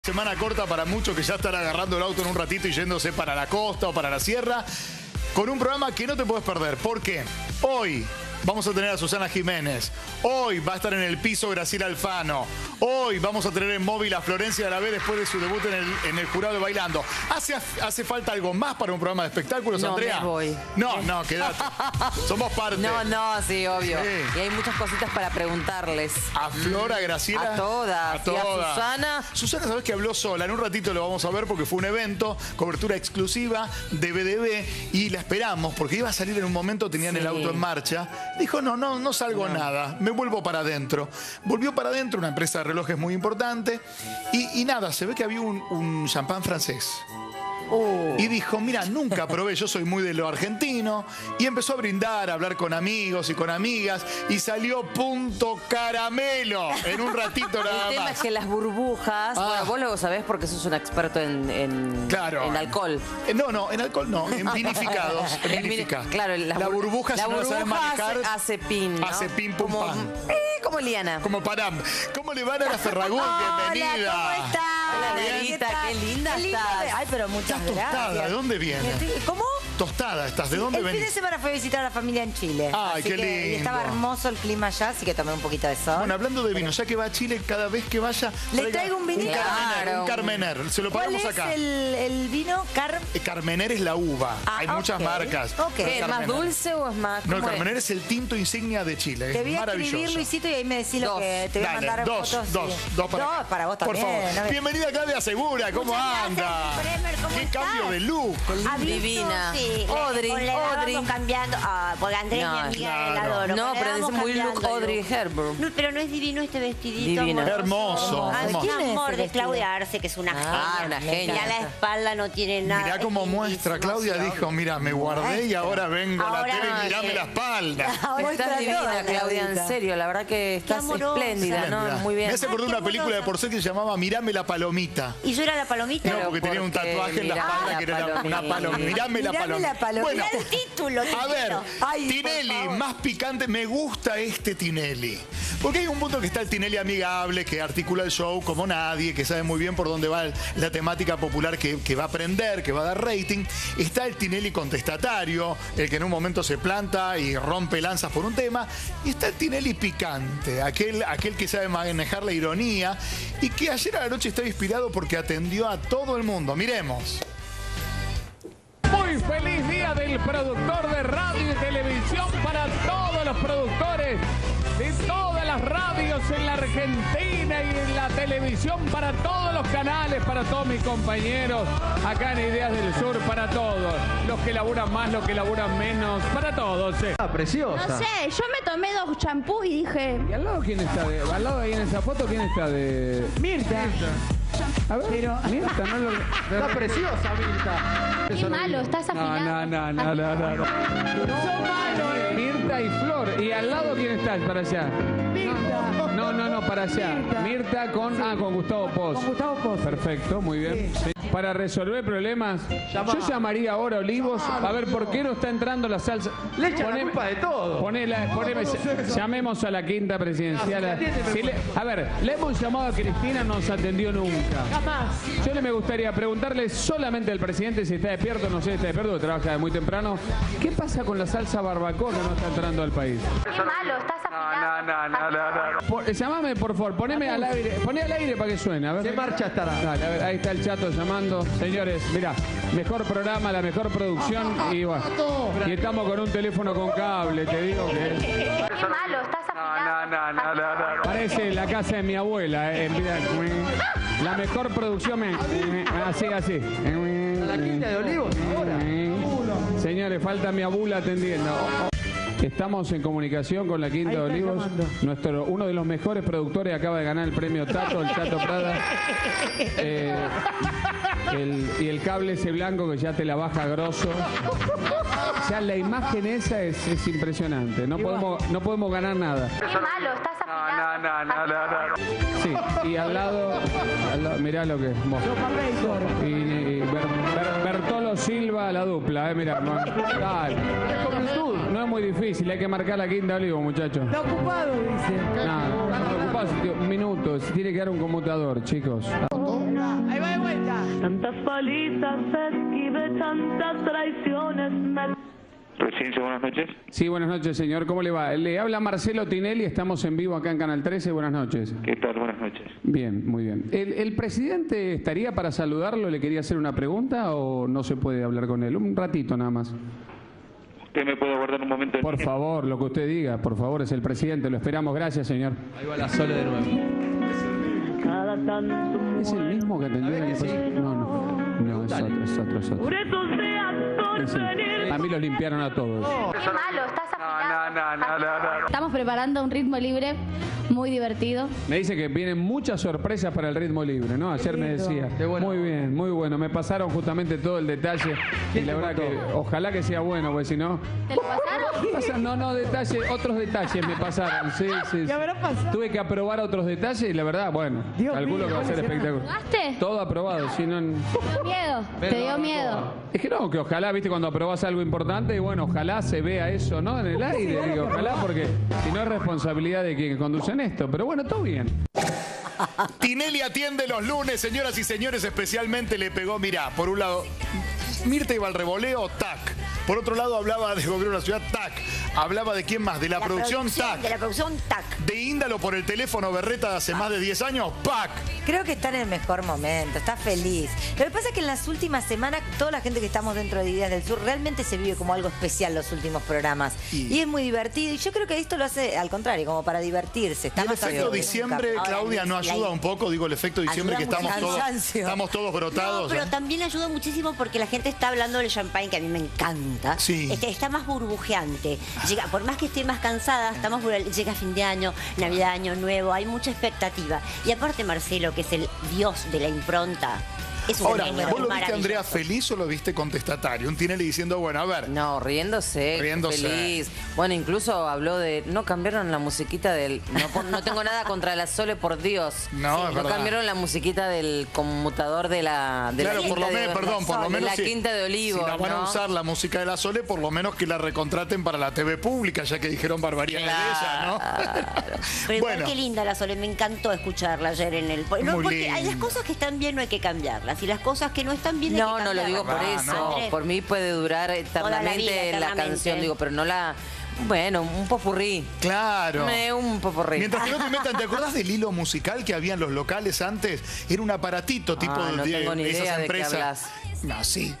Semana corta para muchos que ya están agarrando el auto en un ratito y yéndose para la costa o para la sierra, con un programa que no te puedes perder. ¿Por qué? Hoy vamos a tener a Susana Jiménez. Hoy va a estar en el piso Graciela Alfano. Hoy vamos a tener en móvil a Florencia Aravé después de su debut en el jurado de Bailando. ¿Hace falta algo más para un programa de espectáculos, Andrea? No, me voy. No, quédate. Somos parte. No, sí, obvio. Sí. Y hay muchas cositas para preguntarles. A Flor, a Graciela. A todas. A todas. Y a Susana. Susana, sabes que habló sola. En un ratito lo vamos a ver porque fue un evento, cobertura exclusiva de BDB y la esperamos porque iba a salir en un momento, tenían el auto en marcha. Dijo, no salgo nada, me vuelvo para adentro. Volvió para adentro, una empresa de relojes muy importante y nada, se ve que había un champán francés. Y dijo, mira, nunca probé, yo soy muy de lo argentino. Y empezó a brindar, a hablar con amigos y con amigas. Y salió punto caramelo en un ratito nada más. El tema es que las burbujas, bueno, vos lo sabés porque sos un experto claro. en alcohol. No, en alcohol no, en vinificados. Claro, la burbuja, si no la sabes manejar, hace pin, ¿no? Hace pin, pum, pam. Como Liana. Como Panam. ¿Cómo le van a la Ferragut? Bienvenida. Hola, ¿cómo estás? Hola, Nerita, qué linda estás. Ay, pero muchas tostada, gracias. ¿de dónde viene? ¿Cómo? Tostada estás, ¿de dónde El fin venís? de semana fui a visitar a la familia en Chile. Ay, qué lindo. Y estaba hermoso el clima allá, así que tomé un poquito de sol. Bueno, hablando de vino, ya que va a Chile, cada vez que vaya... Le traigo un vinito. Un Carmener, se lo pagamos acá. ¿Cuál es el vino? Carmener es la uva. Hay muchas marcas. ¿Es más dulce o es más...? No, el Carmener es el tinto insignia de Chile. Te voy Es a escribir, maravilloso. Luisito, y ahí me decís lo que te voy a mandar fotos. Dos para vos también. Por favor. ¿No? Bienvenida, Claudia Segura. ¿Cómo anda? ¿Qué cambio de look. Divina. Sí, Audrey. Vamos cambiando. Porque Andrea es mi amiga, la adoro. No, pero es muy look Audrey Hepburn. No, pero no es divino este vestidito. Divino. Hermoso. ¿Quién es amor de Claudia Arce, que es una genia. Una genia. Mirá la espalda, no tiene nada. Mirá cómo muestra. Claudia dijo, mira, me guardé y ahora vengo a la tele y mirame la espalda. Estás divina, Claudia, en serio. La verdad que estás espléndida, ¿no? Muy bien. Me hace acordar una película de Porcel que se llamaba Mirame la palomita. ¿Y yo era la palomita? No, porque tenía un tatuaje en la espalda que era una palomita. Mirame la palomita. Bueno, el título. A ver, Tinelli, más picante. Me gusta este Tinelli. Porque hay un punto que está el Tinelli amigable, que articula el show como nadie, que sabe muy bien por dónde va la temática popular que va a prender, que va a dar rating. Está el Tinelli contestatario, el que en un momento se planta y rompe lanzas por un tema. Y está el Tinelli picante, aquel que sabe manejar la ironía y que ayer a la noche estaba inspirado porque atendió a todo el mundo. Miremos. Muy feliz día del productor de radio y televisión para todos los productores de todas las radios en la Argentina y en la televisión, para todos los canales, para todos mis compañeros acá en Ideas del Sur, para todos, los que laburan más, los que laburan menos, para todos. Preciosa. No sé, yo me tomé 2 champús y dije... ¿Y al lado quién está? Al lado ahí en esa foto, ¿quién está de...? Mirta. A ver, Mirta, no lo... Está preciosa, Mirta. Qué malo, estás afilado. No. Son malos, Mirta y Flor. ¿Y al lado quién está? Para allá. Mirta. No, para allá. Mirta con Gustavo Poz. Con Gustavo Poz. Perfecto, muy bien. Sí. Para resolver problemas, yo llamaría ahora a Olivos a ver por qué no está entrando la salsa. Le echan la culpa de todo. Llamemos a la quinta presidencial. A ver, le hemos llamado a Cristina, no nos atendió nunca. Jamás. Yo me gustaría preguntarle solamente al presidente si está despierto, no sé si está despierto, trabaja de muy temprano. ¿Qué pasa con la salsa barbacoa que no está entrando al país? Qué malo, estás afilado. Llámame, por favor, poneme al aire, poné al aire para que suene. A ver. ¿Qué marcha estará? Dale, a ver, ahí está el chato llamando. Señores, mira, mejor programa, la mejor producción y bueno. Y estamos con un teléfono con cable, te digo que... Qué malo, estás afilado. Parece la casa de mi abuela, mirá. La mejor producción, así. La quinta de Olivos ahora. Señores, falta mi abuela atendiendo. Estamos en comunicación con la Quinta de Olivos. Uno de los mejores productores acaba de ganar el premio Tato, el Chato Prada. Y el cable ese blanco que ya te la baja grosso. O sea, la imagen esa es impresionante. No podemos ganar nada. Qué malo, estás afilado. Sí, y al lado mirá lo que es. Y Bertolo Silva, la dupla, mirá. Dale. No es muy difícil, hay que marcar la Quinta de Olivos, muchachos. Está ocupado, dice. No ocupado, un minuto, si tiene que dar un conmutador, chicos. Tantas palizas esquivé, tantas traiciones Residencia, buenas noches. Sí, buenas noches, señor. ¿Cómo le va? Le habla Marcelo Tinelli, estamos en vivo acá en Canal 13. Buenas noches. ¿Qué tal? Buenas noches. Bien, muy bien. ¿El presidente estaría para saludarlo? ¿Le quería hacer una pregunta o no se puede hablar con él? Un ratito nada más. ¿Usted me puede aguardar un momento? Por favor, lo que usted diga, por favor, es el presidente. Lo esperamos. Gracias, señor. Ahí va la Sole de nuevo. ¿Es el mismo que atendió el año pasado? No, es otro. A mí los limpiaron a todos. Qué malo, estás afinado. Estamos preparando un ritmo libre muy divertido. Me dice que vienen muchas sorpresas para el ritmo libre, ¿no? Ayer me decía. Muy bien, muy bueno. Me pasaron justamente todo el detalle. Y la verdad que ojalá que sea bueno, porque si no... ¿Te lo pasaron? No, otros detalles me pasaron. Sí. ¿Qué habrá pasado? Tuve que aprobar otros detalles y la verdad, bueno, calculo que va a ser espectacular. ¿Probaste? Todo aprobado, si no... ¿Te dio miedo? Es que no, que ojalá, viste, cuando aprobás algo importante, y bueno, ojalá se vea eso, ¿no? En el aire, digo, ojalá, porque si no es responsabilidad de quienes conducen esto. Pero bueno, todo bien. Tinelli atiende los lunes, señoras y señores, especialmente le pegó, mirá, por un lado, Mirta iba al revoleo, tac. Por otro lado, hablaba de gobierno de la ciudad, tac. Hablaba de quién más, de la producción, tac. De la producción, tac. De Índalo por el teléfono Berreta de hace más de 10 años, pac. Creo que está en el mejor momento, está feliz. Lo que pasa es que en las últimas semanas, toda la gente que estamos dentro de Ideas del Sur, realmente se vive como algo especial los últimos programas. Y es muy divertido. Y yo creo que esto lo hace al contrario, como para divertirse. Está y el efecto diciembre, Claudia, ¿no ayuda un poco? Digo, el efecto diciembre que estamos todos brotados. No, pero también ayuda muchísimo porque la gente está hablando del champagne, que a mí me encanta. Sí. Está más burbujeante. Llega, por más que esté más cansada, llega fin de año, Navidad, Año Nuevo, hay mucha expectativa. Y aparte Marcelo, que es el dios de la impronta. Ahora, ¿vos lo viste a Andrea feliz o lo viste contestatario? Un Tinelli diciendo, bueno, a ver. No, riéndose. Feliz. Bueno, incluso habló de... No cambiaron la musiquita del... No tengo nada contra la Sole, por Dios. No, es verdad. Cambiaron la musiquita del conmutador de la... Claro, por lo menos la Quinta de Olivos. Si la van a usar la música de la Sole, por lo menos que la recontraten para la TV pública, ya que dijeron barbaridades de ella, ¿no? Pero igual qué linda la Sole, me encantó escucharla ayer en el... porque hay las cosas que están bien, no hay que cambiarlas. Y las cosas que no están bien no lo digo por eso. No. Por mí puede durar eternamente la canción, digo, pero no la... Bueno, un popurrí. Claro. Un popurrí. Mientras que no te metan, ¿te acordás del hilo musical que había en los locales antes? Era un aparatito tipo de esas empresas. No, sí,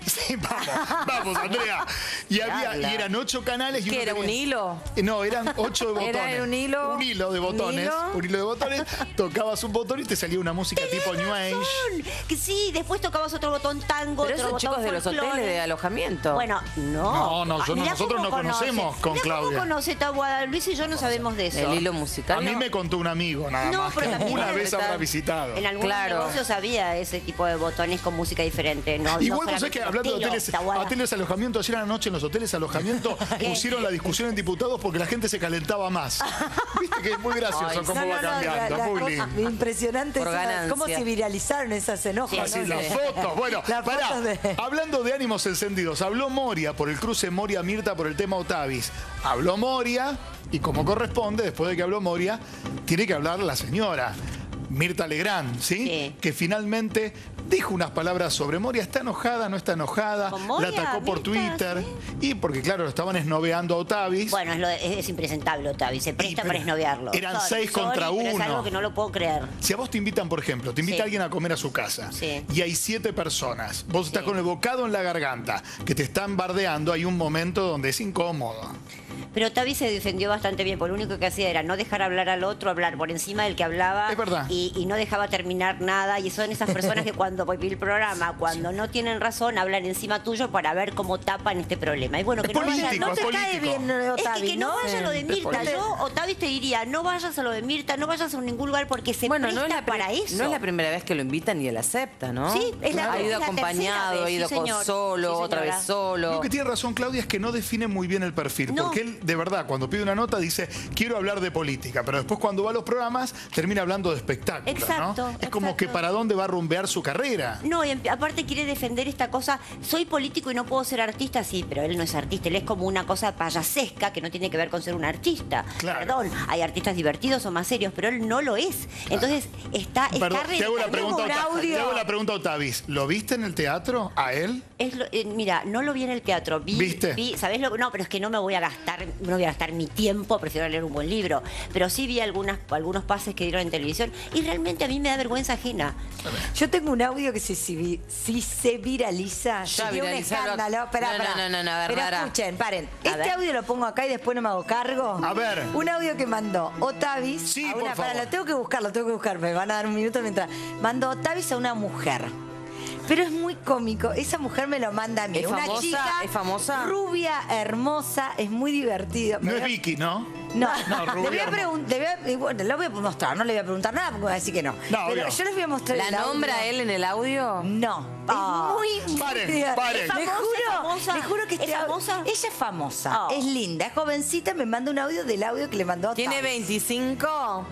vamos, Andrea. Y eran 8 canales. ¿Qué era, un hilo? No, eran 8 de botones. ¿Era un hilo? Un hilo de botones. Un hilo de botones. Tocabas un botón y te salía una música tipo New Age. Que sí, después tocabas otro botón tango, pero otro esos botón chicos de los hoteles de alojamiento. Bueno, no. Nosotros no conocemos con Claudia. ¿Cómo conoce Tahuada Luis y yo no sabemos de eso? El hilo musical. A mí me contó un amigo, nada más. Pero que una vez habrá visitado. En algunos negocios había ese tipo de botones con música diferente. Igual vos sabés que hablando de hoteles alojamiento, ayer anoche en los hoteles alojamiento pusieron la discusión en diputados porque la gente se calentaba más. Viste que es muy gracioso cómo va cambiando. Muy lindo. Impresionante cómo se viralizaron esas enojos. Sí, las fotos. Bueno, hablando de ánimos encendidos, habló Moria por el cruce Moria-Mirta por el tema Otavis. Habló Moria y como corresponde, después de que habló Moria, tiene que hablar la señora Mirta Legrand, ¿sí? Que finalmente dijo unas palabras sobre Moria. ¿Está enojada? ¿No está enojada? La atacó por Twitter. ¿Sí? Y porque, claro, lo estaban esnoveando a Otavis. Bueno, es impresentable Otavis. Se presta para esnovearlo. Eran 6 contra 1. Es algo que no lo puedo creer. Si a vos te invitan, por ejemplo, te invita alguien a comer a su casa y hay 7 personas. Vos estás con el bocado en la garganta, que te están bardeando, hay un momento donde es incómodo. Pero Otavis se defendió bastante bien, porque lo único que hacía era no dejar hablar al otro, hablar por encima del que hablaba. Es verdad. Y no dejaba terminar nada. Y son esas personas que cuando voy el programa, cuando no tienen razón, hablan encima tuyo para ver cómo tapan este problema. Y bueno, que no vayas, no te cae bien Otavis, que no vayas a lo de Mirta. Yo, Otavis, te diría, no vayas a lo de Mirta, no vayas a ningún lugar porque se presta para eso. No es la primera vez que lo invitan y él acepta, ¿no? Sí, es la ha ido acompañado, ha ido solo, otra vez solo. Lo que tiene razón Claudia es que no define muy bien el perfil, porque él de verdad, cuando pide una nota dice, quiero hablar de política, pero después cuando va a los programas termina hablando de espectáculos, Exacto, ¿no? Es como que para dónde va a rumbear su carrera. No, y aparte quiere defender esta cosa, soy político y no puedo ser artista, sí, pero él no es artista, él es como una cosa payasesca que no tiene que ver con ser un artista. Claro. Perdón, hay artistas divertidos o más serios, pero él no lo es. Entonces Perdón, te hago la pregunta, audio. te hago la pregunta a Otavis. ¿Lo viste en el teatro a él? Mira, no lo vi en el teatro. ¿Viste? ¿Sabés lo? No, pero es que no me voy a gastar, no voy a gastar mi tiempo, prefiero leer un buen libro. Pero sí vi algunos pases que dieron en televisión y realmente a mí me da vergüenza ajena. Yo tengo un audio que si se viraliza, Ya sería un viralizarlo. escándalo. Esperá, No, a ver, pero Lara. escuchen, paren. A Este ver. audio lo pongo acá y después no me hago cargo. A ver. Un audio que mandó Otavis. Sí, a por una, favor. Lo tengo que buscar. Me van a dar un minuto mientras. Mandó Otavis a una mujer. Pero es muy cómico. Esa mujer me lo manda a mí. ¿Es Una famosa? chica ¿Es famosa? rubia, hermosa, es muy divertido. No es Vicky, ¿no? No, No, le voy rubia a preguntar, bueno, lo voy a mostrar, no le voy a preguntar nada porque va a decir que no. No, pero obvio. yo les voy a mostrar ¿La el audio. nombra él en el audio? No. Es muy Paren, divertido. paren. ¿Es famosa? Le juro que ¿Es este audio- famosa? Ella es famosa, Oh. es linda, es jovencita, me manda un audio del audio que le mandó a ¿Tiene Tavis. 25?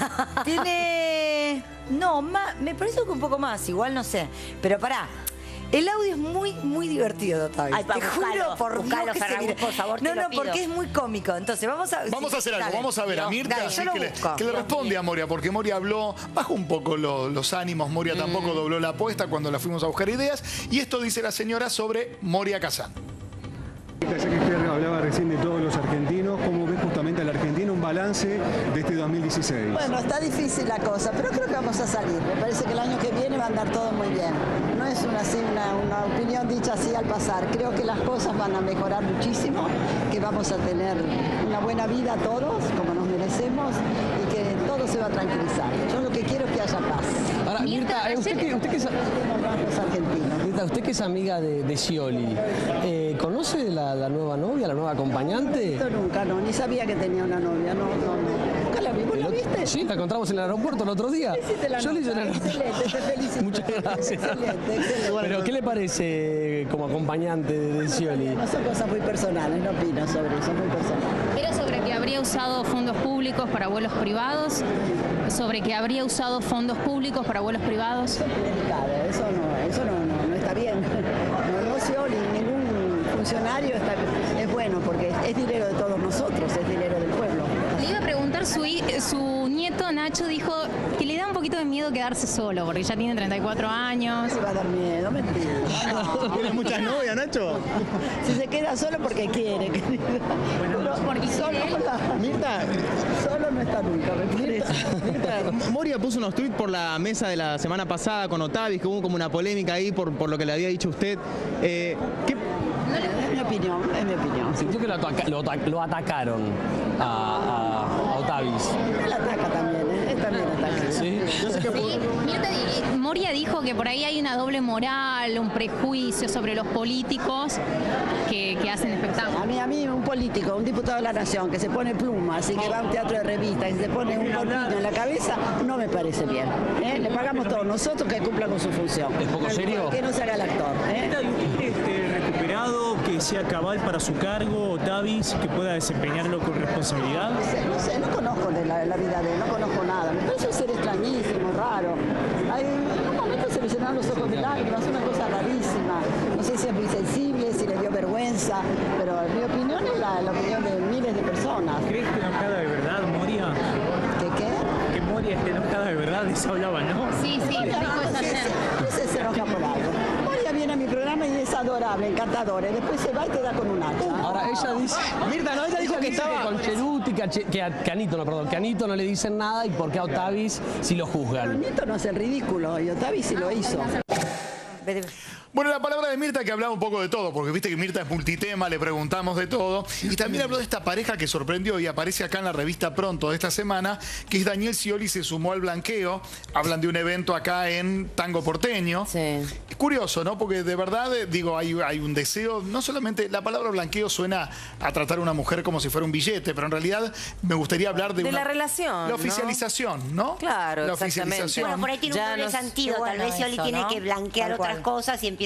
Tiene... No, me parece que un poco más, igual no sé. Pero pará. El audio es muy divertido, Otavis. Ay, Te juro por buscalo, Dios que se Ferragut, mira. por favor, te No, lo pido. porque es muy cómico. Entonces, vamos a Vamos a hacer algo, dale. vamos a ver a Mirta, Dale, así yo lo que busco. le responde a Moria, porque Moria habló, bajó un poco los ánimos, Moria tampoco dobló la apuesta cuando la fuimos a buscar ideas, y esto dice la señora sobre Moria Kazan. Ya que usted hablaba recién de todos los argentinos, ¿cómo ve justamente al argentino un balance de este 2016? Bueno, está difícil la cosa, pero creo que vamos a salir. Me parece que el año que viene va a andar todo muy bien. No es una opinión dicha así al pasar. Creo que las cosas van a mejorar muchísimo, que vamos a tener una buena vida todos, como nos merecemos, y que todo se va a tranquilizar. Yo lo que quiero es que haya paz. Ahora, Mirta, usted que Los argentinos. Mirta, usted que es amiga de Scioli, ¿conoce la nueva novia, la nueva acompañante? Esto nunca, no, ni sabía que tenía una novia, no. ¿Nunca la vi? ¿Vos la viste? Sí, la encontramos en el aeropuerto el otro día. Hiciste la Yo le hice nota. la nota. Excelente, te felicito. Muchas gracias. Excelente. Pero, ¿qué le parece como acompañante de Scioli? No son cosas muy personales, no opino sobre eso, muy personales. Era sobre que habría usado fondos públicos para vuelos privados. Sobre que habría usado fondos públicos para vuelos privados. Eso no está bien. No Scioli, ningún funcionario es bueno porque es dinero de todos nosotros, es dinero del pueblo. Le iba a preguntar, su nieto Nacho dijo que le da un poquito de miedo quedarse solo, porque ya tiene 34 años. Se va a dar miedo, mentira. No. ¿Tienes muchas novias, Nacho? Si se queda solo porque quiere. Porque solo, Mirta, solo no está nunca, me parece. Mirta, Moria puso unos tweets por la mesa de la semana pasada con Otavis, que hubo como una polémica ahí por lo que le había dicho usted. Es mi opinión, es mi opinión. Sintió que lo atacaron a Otavis. Él ataca también, él también ataca. ¿Sí? Sí, Mirta, Moria dijo que por ahí hay una doble moral, un prejuicio sobre los políticos que hacen espectáculos. A mí un político, un diputado de la Nación que se pone plumas y que va a un teatro de revista y se pone un corpiño en la cabeza, no me parece bien. Le pagamos todos nosotros que cumpla con su función. ¿Es poco serio? Que no se haga el actor. ¿Recuperado, que sea cabal para su cargo, Otavis, que pueda desempeñarlo con responsabilidad? No sé, no conozco de la vida de él, no conozco nada. Me parece un ser extrañísimo, raro. En un momento se le llenaron los ojos de lágrimas, una cosa rarísima. No sé si es muy sensible, si le dio vergüenza, pero en mi opinión es la opinión de miles de personas. ¿Crees que enojada de verdad, Moria? ¿Qué? Que Moria esté enojada de verdad, de eso hablaba, ¿no? Sí, lo dijo esa ayer. No sé si se enoja por algo. Moria viene a mi programa y es adorable, encantadora. Y después se va y te da con un hacha. Ahora ella dice... Mirta, no, ella dijo que estaba... con Cheruti, que a Anito no le dicen nada y por qué a Otavis sí lo Pero juzgan. Nieto no hace el ridículo y Otavi sí lo hizo. Bueno, la palabra de Mirta que hablaba un poco de todo, porque viste que Mirta es multitema, le preguntamos de todo. Y también habló de esta pareja que sorprendió y aparece acá en la revista Pronto de esta semana, que es Daniel Scioli se sumó al blanqueo. Hablan de un evento acá en Tango Porteño. Sí. Es curioso, ¿no? Porque de verdad, digo, hay un deseo, no solamente, la palabra blanqueo suena a tratar a una mujer como si fuera un billete, pero en realidad me gustaría hablar de la relación, la oficialización, ¿no? Claro, la exactamente. oficialización. Bueno, por ahí tiene un doble sentido. Tal vez Scioli tiene que blanquear otras cosas y empieza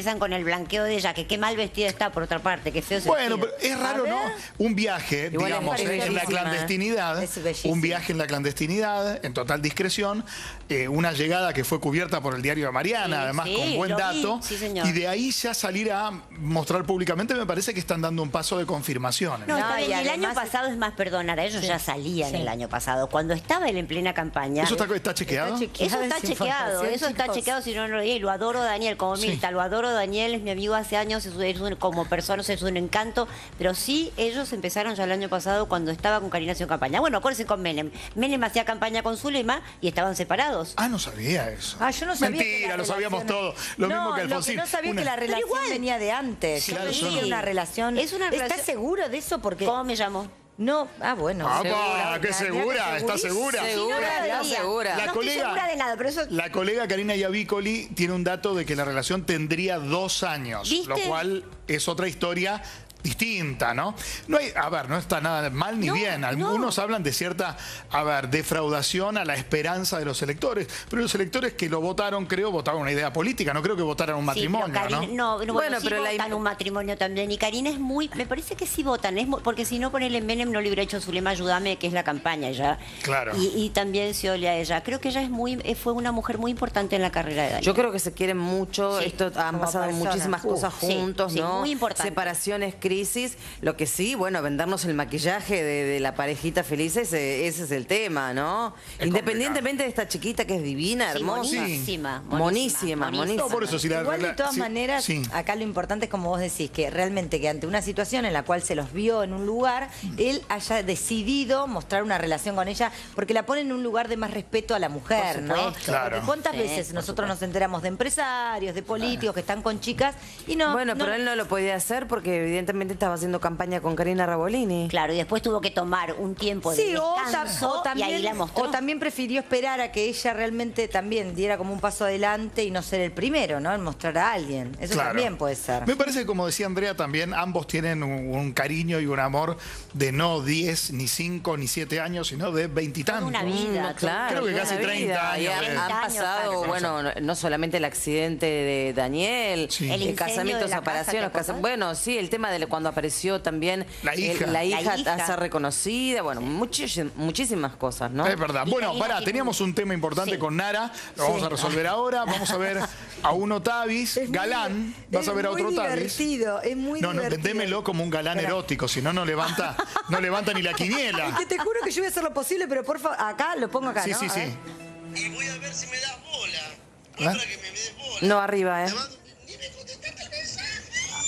empiezan con el blanqueo de ella, que qué mal vestida está, por otra parte, qué feo ese Bueno, vestido. pero es raro, ¿no? Un viaje, Igual digamos, es en la bellísima, clandestinidad. Es bellísima. Un viaje en la clandestinidad, en total discreción. Una llegada que fue cubierta por el diario de Mariana, Sí, además sí, con buen lo vi, dato. sí, señor. Y de ahí ya salir a mostrar públicamente, me parece que están dando un paso de confirmación. No, está No, y bien, el año además- pasado es más, perdonar, ellos ya salían el año pasado. Cuando estaba él en plena campaña. ¿Eso está chequeado? Eso está esa chequeado, información, eso está chicos. chequeado, si no lo leí. Lo adoro, Daniel, como Sí. Mirta, lo adoro, Daniel, es mi amigo hace años, como persona es un encanto, pero sí, ellos empezaron ya el año pasado cuando estaba con Karina haciendo campaña. Bueno, acuérdense con Menem. Menem hacía campaña con Zulema y estaban separados. Ah, no sabía eso. Ah, yo no sabía. Mentira, que la lo sabíamos relación- todo. Lo mismo que Lo Alfonsín. que no sabía Una- que la Pero relación igual. venía de antes. Claro, Yo yo pensé no. que una relación. Es una relación- ¿Estás seguro de eso? Porque. ¿Cómo me llamo? No, bueno. ¡Apa! ¡Qué segura! ¿Está segura? Segura, segura. La No colega- estoy segura de nada, pero eso... La colega Karina Iavicoli tiene un dato de que la relación tendría 2 años, ¿Viste? lo cual es otra historia distinta, ¿no? No hay, a ver, no está nada mal ni bien. Algunos hablan de cierta, defraudación a la esperanza de los electores, pero los electores que lo votaron, creo, votaron una idea política, no creo que votaran un matrimonio, sí, pero Karina, ¿no? bueno, sí pero votan un matrimonio también. Y Karina es muy... Me parece que sí votan, porque si no ponele en Menem no le hubiera hecho Zulema Ayúdame, que es la campaña ella. Claro. Y también Scioli a ella. Creo que ella fue una mujer muy importante en la carrera de Daniel. Yo creo que se quieren mucho, Sí, esto han como pasado personas. muchísimas cosas Sí, juntos, sí, ¿no? muy importante. Separaciones, crisis. Lo que sí, bueno, vendernos el maquillaje de la parejita feliz, ese es el tema, ¿no? Es Independientemente de esta chiquita que es divina, Sí, hermosa. monísima, Monísima. No, por eso, si la Igual de todas sí, maneras, sí. acá lo importante es como vos decís, que realmente que ante una situación en la cual se los vio en un lugar, él haya decidido mostrar una relación con ella, porque la pone en un lugar de más respeto a la mujer, Por ¿no? supuesto. Claro. Porque cuántas Sí, veces por nosotros nos enteramos de empresarios, de políticos que están con chicas y no... Bueno, pero él no lo podía hacer porque evidentemente estaba haciendo campaña con Karina Rabolini. Claro, y después tuvo que tomar un tiempo de Sí, descanso y ahí la mostró. o también prefirió esperar a que ella realmente también diera como un paso adelante y no ser el primero, ¿no? En mostrar a alguien. Eso Claro. también puede ser. Me parece que, como decía Andrea, también ambos tienen un cariño y un amor de no 10, ni 5, ni 7 años, sino de 20 y tantos. Una vida. Claro, Creo que toda casi una 30 vida. Y años. han 30 años, pasado, claro. bueno, no solamente el accidente de Daniel, Sí. El el incendio casamiento, de la separación, casa, ¿te acordás? bueno, sí, el tema de cuando apareció también La hija. la hija La hija. a ser reconocida, bueno, muchísimas cosas, ¿no? Es verdad. Y Bueno, Karina pará, tiene teníamos un tema importante Sí. con Nara, lo vamos a resolver ahora. Vamos a ver a uno Tavis, galán. Vas a ver a otro Tavis. Es muy No, divertido. vendémelo como un galán Espera. erótico, si no, no levanta ni la Es quiniela. que te juro que yo voy a hacer lo posible, pero por favor, acá lo pongo acá, Sí, ¿no? sí, A sí. ver. Y voy a ver si me das bola. ¿Eh? Para que me des bola. No, arriba, Te mando- Ni me contestaste el mensaje.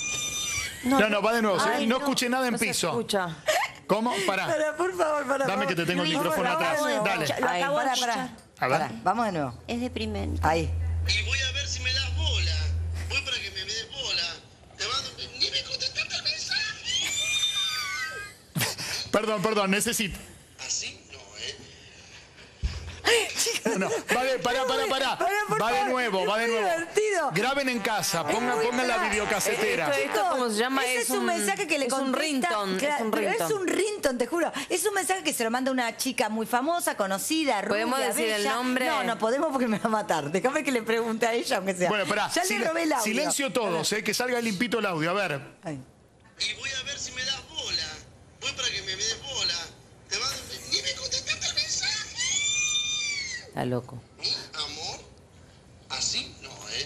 No, va de nuevo. Ay, no no, escuché nada en no se piso. escucha. ¿Cómo? Pará. Pará, por favor, pará. Dame que te tengo el micrófono atrás. Dale. Lo Ahí, acabo de pará, escuchar. A ver. Pará, vamos de nuevo. Es deprimente. Ahí. Y voy a ver si me das bola. Voy para que me des bola. Te mando... Ni me contestaste el mensaje. Perdón, necesito. Así no, ¿eh? No, pará. Va de nuevo. divertido. Graben en casa, pongan la videocasetera. Esto ¿cómo se llama? Ese es un mensaje que le es un contesta. ringtone, Claro, es un pero ringtone. es un ringtone, te juro. Es un mensaje que se lo manda una chica muy famosa, conocida, rubia, ¿Podemos decir el bella. nombre? No podemos porque me va a matar. Déjame que le pregunte a ella, aunque sea. Bueno, pará. Ya le robé el audio. Silencio todos, que salga limpito el audio. A ver. Ay. Y voy a ver si me das bola. Voy para que me des bola. Te mando... Ni me contestaste el mensaje. Está loco. Amor. Así no, ¿eh?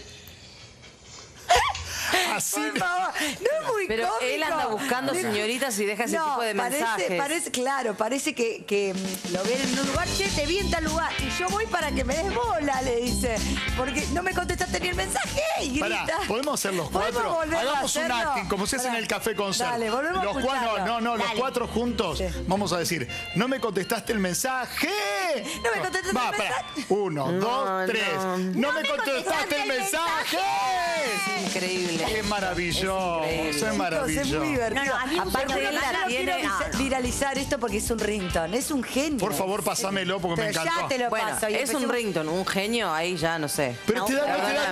Así. Por favor, no es muy Pero cómico. él anda buscando señoritas y deja ese tipo de mensajes. Parece que lo ven en un lugar, che, te vi en tal lugar. Y yo voy para que me des bola, le dice. Porque no me contestaste ni el mensaje y grita. Pará, ¿podemos hacer los ¿Podemos cuatro? volverlo a Hagamos un hacerlo? acting, como se hace en Pará. el café concert. Dale, volvemos a los cuatro, escucharlo. los Dale. 4 juntos. vamos a decir, no me contestaste el mensaje. No me contestaste el mensaje. 1, 2, 3. no. No me contestaste el mensaje. Es increíble. Es maravilloso, es Es maravilloso. muy divertido. No, a mí me Aparte, gusta él mucho. no quiero viralizar esto porque es un ringtone. Es un genio. Por favor, pasámelo porque me Pero encantó. ya te lo Bueno, paso. Y es un empecemos- ringtone, un genio, ahí ya no sé. Pero te da perdóname. ternura,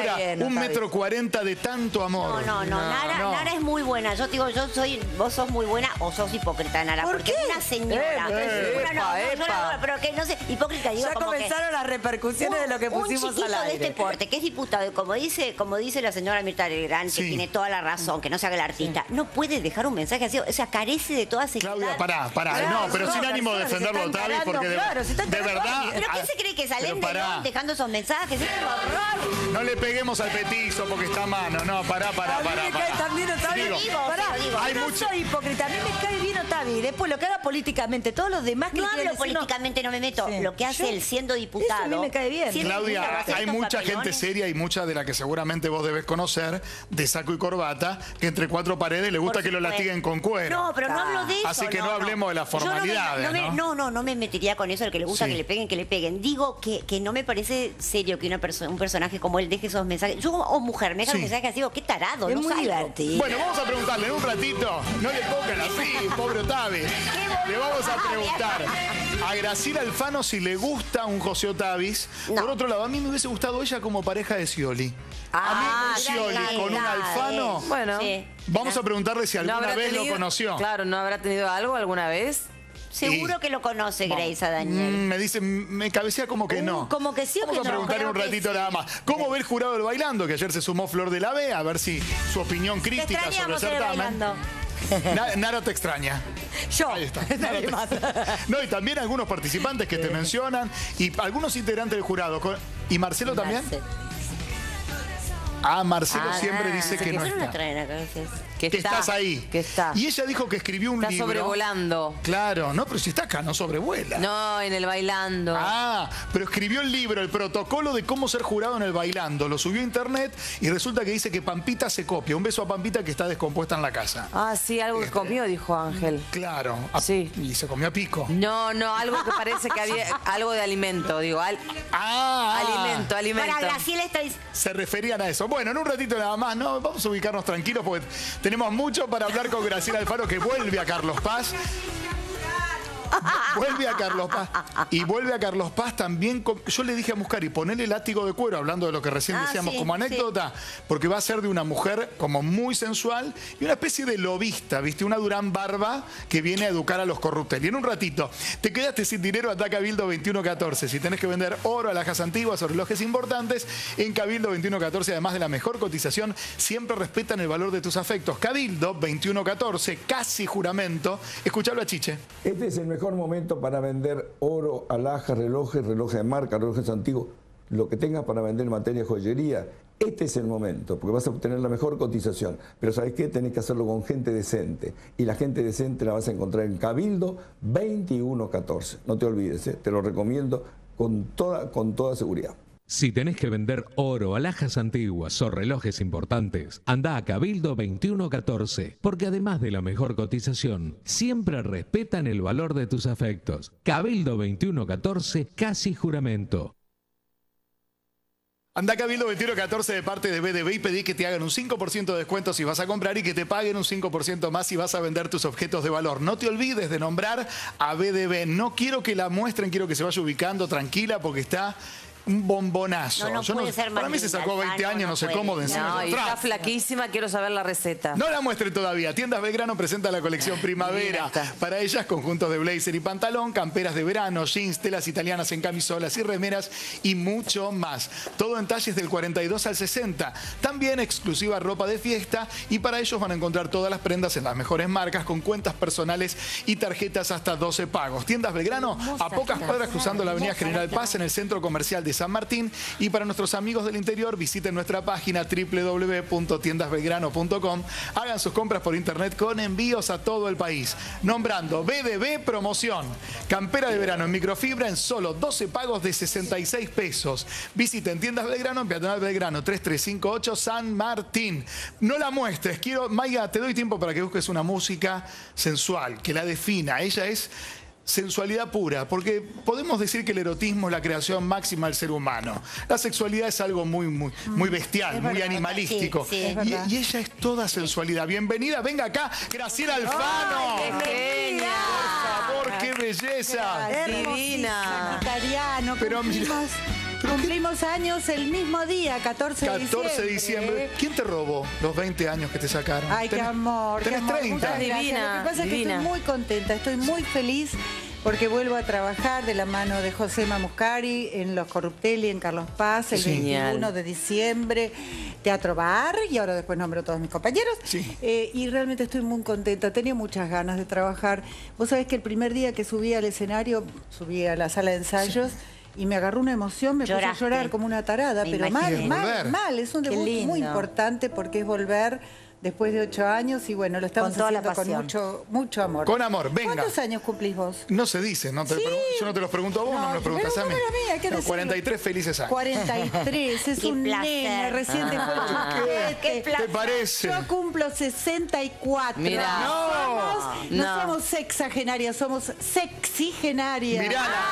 Claudia, bien, 1,40 m de tanto amor. No. Nara es muy buena. Yo te digo, vos sos muy buena o sos hipócrita, Nara. ¿Por porque qué? una señora. Pero que no sé, hipócrita digo Ya como comenzaron las repercusiones de lo que pusimos un al chiquito aire. de este porte, que es diputado, y como dice la señora Mirta Legrand, que tiene toda la razón, que no se haga el artista, no puede dejar un mensaje así, o sea, carece de toda seguridad. Claudia, pará. No, pero sin ánimo de defenderlo, Otavi, porque de verdad... ¿Pero qué se cree que salen de León dejando esos mensajes? ¡Es un horror! No le peguemos al petizo porque está a mano. No, pará. También Otavi. No soy hipócrita. A mí me cae bien Otavi. Después lo que haga políticamente, todos los demás que No quieren hablo decir, políticamente, no me meto. Sí. Lo que hace él siendo diputado. Eso a mí me cae bien. Claudia, hay mucha gente seria y mucha de la que seguramente vos debes conocer, de saco y corbata, que entre cuatro paredes le gusta que lo lastiguen con cuero. No, pero no hablo de eso. Así que no hablemos de las formalidades, no me metería con eso, el que le gusta que le peguen. Digo que no me parece serio que un personaje como él deje esos mensajes. Yo como mujer, me deja un mensaje así, digo, qué tarado, es no muy salgo. divertido. Bueno, vamos a preguntarle en un ratito. No le pongan así, pobre Otavi. Le vamos a preguntar a Graciela Alfano si le gusta un José Otavis. Por otro lado, a mí me hubiese gustado ella como pareja de Scioli. A mí un Scioli con un Alfano. Bueno, vamos a preguntarle si alguna vez lo conoció. Claro, ¿no habrá tenido algo alguna vez? Seguro que lo conoce Grace a Daniel. Me dice, me cabecea como que no. Como que sí o que no. Vamos a preguntarle un ratito nada más. ¿Cómo ve el jurado del Bailando? Que ayer se sumó Flor de la B, a ver si su opinión crítica sobre el certamen. Nara te extraña. Yo. Ahí está. No, y también algunos participantes que te mencionan y algunos integrantes del jurado. ¿Y Marcelo también? Marcelo siempre dice que no está. Que estás ahí. Que está. Y ella dijo que escribió un libro. Está sobrevolando. Claro, no, pero si está acá, no sobrevuela. No, en el Bailando. Pero escribió el libro, el protocolo de cómo ser jurado en el Bailando. Lo subió a internet y resulta que dice que Pampita se copia. Un beso a Pampita que está descompuesta en la casa. Sí, algo que comió, dijo Ángel. Claro. Sí. Y se comió a pico. No, algo que parece que había algo de alimento, digo. Alimento. Para Graciela se referían a eso. Bueno, en un ratito nada más, ¿no? Vamos a ubicarnos tranquilos porque tenemos mucho para hablar con Graciela Alfano, que vuelve a Carlos Paz. Vuelve a Carlos Paz. Y vuelve a Carlos Paz también. Yo le dije a Muscari, ponele látigo de cuero, hablando de lo que recién decíamos como anécdota, porque va a ser de una mujer como muy sensual y una especie de lobista, ¿viste? Una Durán Barba que viene a educar a los corrupteles. Y en un ratito, te quedaste sin dinero, anda a Cabildo 2114. Si tenés que vender oro, alhajas antiguas o relojes importantes, en Cabildo 2114, además de la mejor cotización, siempre respetan el valor de tus afectos. Cabildo 2114, casi juramento. Escuchalo a Chiche. Este es el mejor momento para vender oro, alhajas, relojes de marca, relojes antiguos, lo que tengas para vender materia de joyería. Este es el momento, porque vas a obtener la mejor cotización. Pero ¿sabes qué? Tenés que hacerlo con gente decente. Y la gente decente la vas a encontrar en Cabildo 2114. No te olvides, te lo recomiendo con toda seguridad. Si tenés que vender oro, alhajas antiguas o relojes importantes, anda a Cabildo 2114, porque además de la mejor cotización, siempre respetan el valor de tus afectos. Cabildo 2114, casi juramento. Anda a Cabildo 2114 de parte de BDB y pedí que te hagan un 5% de descuento si vas a comprar y que te paguen un 5% más si vas a vender tus objetos de valor. No te olvides de nombrar a BDB. No quiero que la muestren, quiero que se vaya ubicando tranquila porque está un bombonazo. No puede ser más para mí se sacó 20 años, no sé cómo, de encima. No, y está flaquísima, quiero saber la receta. No la muestre todavía. Tiendas Belgrano presenta la colección Primavera. Para ellas, conjuntos de blazer y pantalón, camperas de verano, jeans, telas italianas en camisolas y remeras y mucho más. Todo en talles del 42 al 60. También exclusiva ropa de fiesta y para ellos van a encontrar todas las prendas en las mejores marcas con cuentas personales y tarjetas hasta 12 pagos. Tiendas Belgrano, a pocas cuadras cruzando la avenida General Paz en el centro comercial de San Martín. Y para nuestros amigos del interior, visiten nuestra página www.tiendasbelgrano.com. Hagan sus compras por internet con envíos a todo el país. Nombrando BDB Promoción. Campera de verano en microfibra en solo 12 pagos de 66 pesos. Visiten Tiendas Belgrano en Peatonal Belgrano 3358 San Martín. No la muestres. Maiga, te doy tiempo para que busques una música sensual, que la defina. Ella es sensualidad pura, porque podemos decir que el erotismo es la creación máxima del ser humano. La sexualidad es algo muy bestial, muy animalístico. Sí, y ella es toda sensualidad. Bienvenida, venga acá, Graciela Alfano. ¡Qué genia! Por favor, qué belleza. Divina. Italiano, Pero mira, ¿pero qué cumplimos años el mismo día, 14 de diciembre. 14 de diciembre. ¿Quién te robó los 20 años que te sacaron? Ay, qué amor. Tenés 30. Muchas gracias. Divina, Lo que pasa es que divina. estoy muy contenta, estoy muy feliz porque vuelvo a trabajar de la mano de José Mamuscari en Los Corruptelli, en Carlos Paz, el 21 de diciembre, Teatro Bar, y ahora después nombro a todos mis compañeros. Y realmente estoy muy contenta, tenía muchas ganas de trabajar. Vos sabés que el primer día que subí al escenario, subí a la sala de ensayos, y me agarró una emoción, me puse a llorar como una tarada, Me pero imagino. mal. Es un Qué debut lindo. muy importante porque es volver después de 8 años y bueno, lo estamos Con toda la haciendo con pasión. mucho amor. Con amor, venga. ¿Cuántos años cumplís vos? No se dice, no te yo no te los pregunto a vos, no, me los preguntas a mí. Hay que No, decirlo. 43 felices años. 43, es Qué un placer. nene, recién te fue ¿Qué te parece? Yo cumplo 64. Mirá. No somos sexagenarias, somos sexigenarias.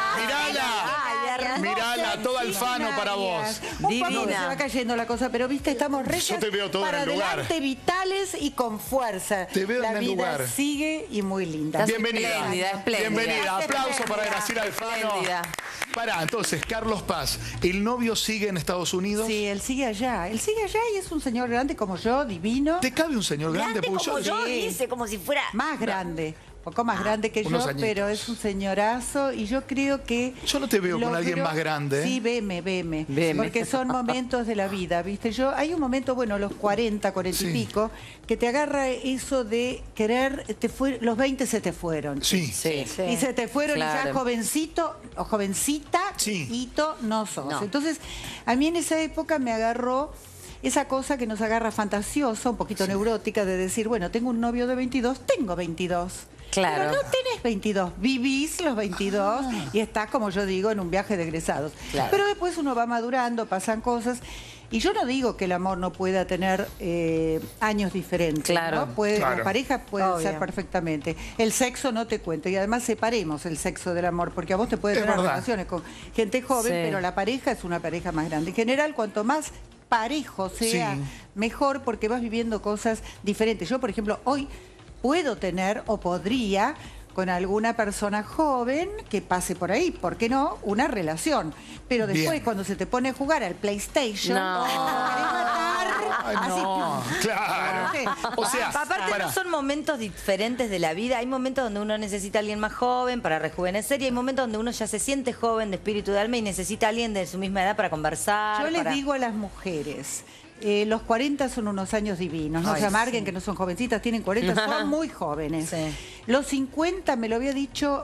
Mirala, todo Alfano para vos. Un poco que se va cayendo la cosa, pero viste, estamos regias te veo todo para en el lugar. adelante, vitales y con fuerza. Te veo la en el vida lugar. sigue y muy linda. Bienvenida. Bienvenida. Aplauso para Graciela Alfano. Espléndida. Pará, entonces, Carlos Paz, ¿el novio sigue en Estados Unidos? Sí, él sigue allá. Él sigue allá y es un señor grande como yo, divino. ¿Te cabe un señor grande? Grande como yo, dice, como si fuera... Más grande. Un poco más grande que yo, unos añitos. pero es un señorazo y yo creo que... Yo no te veo con alguien más grande. Sí, veme. Porque son momentos de la vida, ¿viste? Hay un momento, bueno, los 40 y pico, que te agarra eso de querer, los 20 se te fueron. Sí. Y se te fueron y ya Claro. jovencito o jovencita, hito, no sos. Entonces, a mí en esa época me agarró esa cosa que nos agarra fantasiosa, un poquito neurótica, de decir, bueno, tengo un novio de 22, tengo 22. Claro. Pero no tenés 22, vivís los 22 y estás, como yo digo, en un viaje de egresados. Claro. Pero después uno va madurando, pasan cosas. Y yo no digo que el amor no pueda tener años diferentes. Claro. ¿no? La pareja puede Obvio. ser perfectamente. El sexo no te cuento. Y además separemos el sexo del amor, porque a vos te puede Es tener verdad. relaciones con gente joven, Sí. pero la pareja es una pareja más grande. En general, cuanto más parejo sea, Sí. mejor, porque vas viviendo cosas diferentes. Yo, por ejemplo, hoy puedo tener o podría con alguna persona joven que pase por ahí, ¿por qué no? Una relación. Pero después, Bien. cuando se te pone a jugar al PlayStation, No. te querés matar. Ay, no, claro. O sea, Aparte pará. no son momentos diferentes de la vida. Hay momentos donde uno necesita a alguien más joven para rejuvenecer y hay momentos donde uno ya se siente joven de espíritu y de alma y necesita a alguien de su misma edad para conversar. Yo les para- digo a las mujeres, los 40 son unos años divinos, no Ay, se amarguen sí. que no son jovencitas, tienen 40, son muy jóvenes. Sí. Los 50 me lo había dicho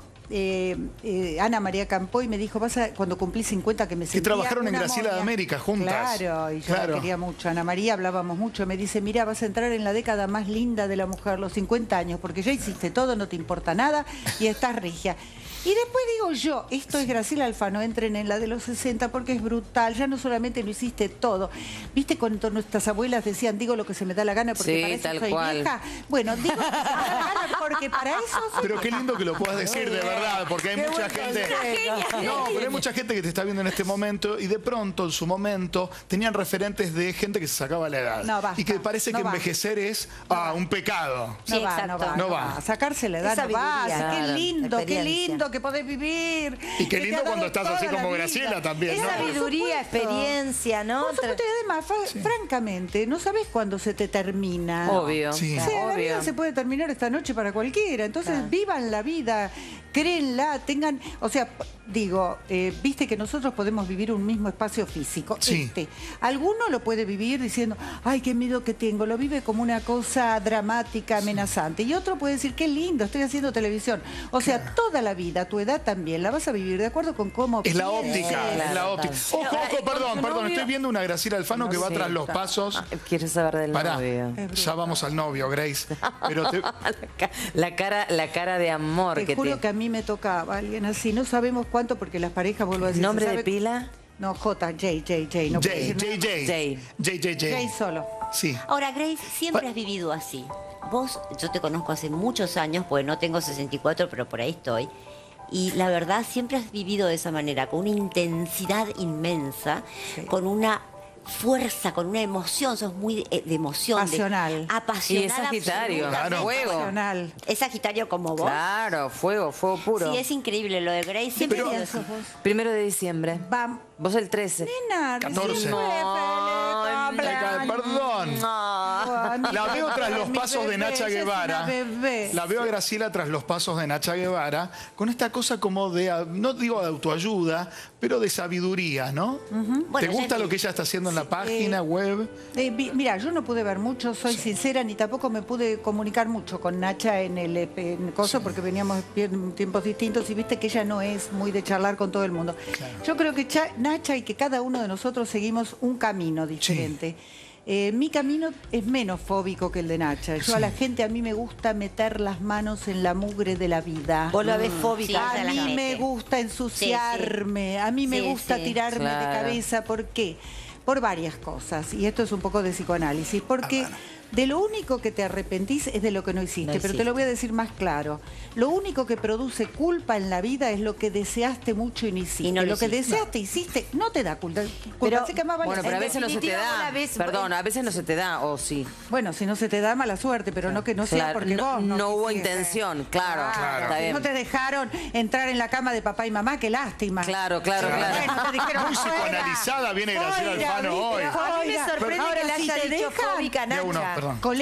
Ana María Campoy, me dijo, cuando cumplí 50 que me sentía trabajaron en una Graciela de momia". América juntas. Claro, y yo Claro. la quería mucho. Ana María hablábamos mucho, me dice, mira, vas a entrar en la década más linda de la mujer, los 50 años, porque ya hiciste todo, no te importa nada y estás regia. Y después digo yo, esto es Graciela Alfano, entren en la de los 60 porque es brutal, ya no solamente lo hiciste todo. ¿Viste cuando nuestras abuelas decían, digo lo que se me da la gana porque Sí, para eso tal soy cual. vieja? Bueno, digo lo que se me da la gana porque para eso soy Pero qué lindo que lo puedas decir, de verdad, porque hay Qué mucha buen gente. consejo. No, pero hay mucha gente que te está viendo en este momento y de pronto, en su momento, tenían referentes de gente que se sacaba la edad. No, basta, y que parece no que va. envejecer es un pecado. No va, no va, No va. Sacarse la edad Es no va. sabiduría. Qué Claro, lindo, qué experiencia. lindo que podés vivir. Y qué que te lindo ha cuando dado estás así toda la como vida. Graciela también, Es ¿no? Sabiduría, Por supuesto. experiencia, ¿no? Por supuesto, y además, francamente, no sabés cuándo se te termina. Obvio. Sí. O sea, la vida Obvio. se puede terminar esta noche para cualquiera. Entonces, vivan la vida, créenla, tengan... O sea, digo, viste que nosotros podemos vivir un mismo espacio físico. Sí. Alguno lo puede vivir diciendo, ay, qué miedo que tengo. Lo vive como una cosa dramática, amenazante. Y otro puede decir, qué lindo, estoy haciendo televisión. O sea, toda la vida, tu edad también, la vas a vivir de acuerdo con cómo Es la pienses. óptica, es la óptica. Ojo, perdón, estoy viendo una Graciela Alfano que va tras los pasos. Quiero saber del Pará, novio. ya vamos al novio, Grace. Pero La cara de amor Te que juro tiene. que a mí me tocaba alguien así. No sabemos cuánto porque las parejas, vuelvo a decir... ¿Nombre se de sabe- pila? No, J. No puedo decir nada. Jay solo. Sí. Ahora, Grace, siempre has vivido así. Vos, yo te conozco hace muchos años, pues no tengo 64, pero por ahí estoy. Y la verdad, siempre has vivido de esa manera, con una intensidad inmensa, con una fuerza, con una emoción, sos muy de emoción. Pasional. Apasionada. Y es Sagitario, absolutamente. fuego. Pasional. ¿Es Sagitario como vos? Claro, fuego puro. Sí, es increíble lo de Grace. Siempre Pero- digo eso. 1 de diciembre. Vamos. Vos el 13. Nena, 14. Perdón. La veo tras los pasos de Nacha Guevara. La veo a Graciela tras los pasos de Nacha Guevara con esta cosa como de, no digo de autoayuda, pero de sabiduría, ¿no? ¿Te gusta lo que ella está haciendo en la página web? Mira, yo no pude ver mucho, soy sincera, ni tampoco me pude comunicar mucho con Nacha en el coso porque veníamos en tiempos distintos y viste que ella no es muy de charlar con todo el mundo. Yo creo que Nacha y que cada uno de nosotros seguimos un camino diferente. Mi camino es menos fóbico que el de Nacha. Yo a la gente, a mí me gusta meter las manos en la mugre de la vida. Vos la ves fóbica. A mí me gusta ensuciarme, a mí me gusta tirarme de cabeza. ¿Por qué? Por varias cosas. Y esto es un poco de psicoanálisis. Porque de lo único que te arrepentís es de lo que no hiciste. Pero te lo voy a decir más claro. Lo único que produce culpa en la vida es lo que deseaste mucho y no hiciste. Lo que deseaste hiciste no te da culpa. Pero a veces no se te da. Perdón, a veces no se te da, o sí. Bueno, si no se te da, mala suerte, pero no que no sea porque vos no hubo intención, claro. Está bien. No te dejaron entrar en la cama de papá y mamá, qué lástima. Claro. Bueno, te dijeron, muy psicoanalizada viene Graciela Alfano hoy. A mí me sorprende que le haya dicho fóbica Nacha.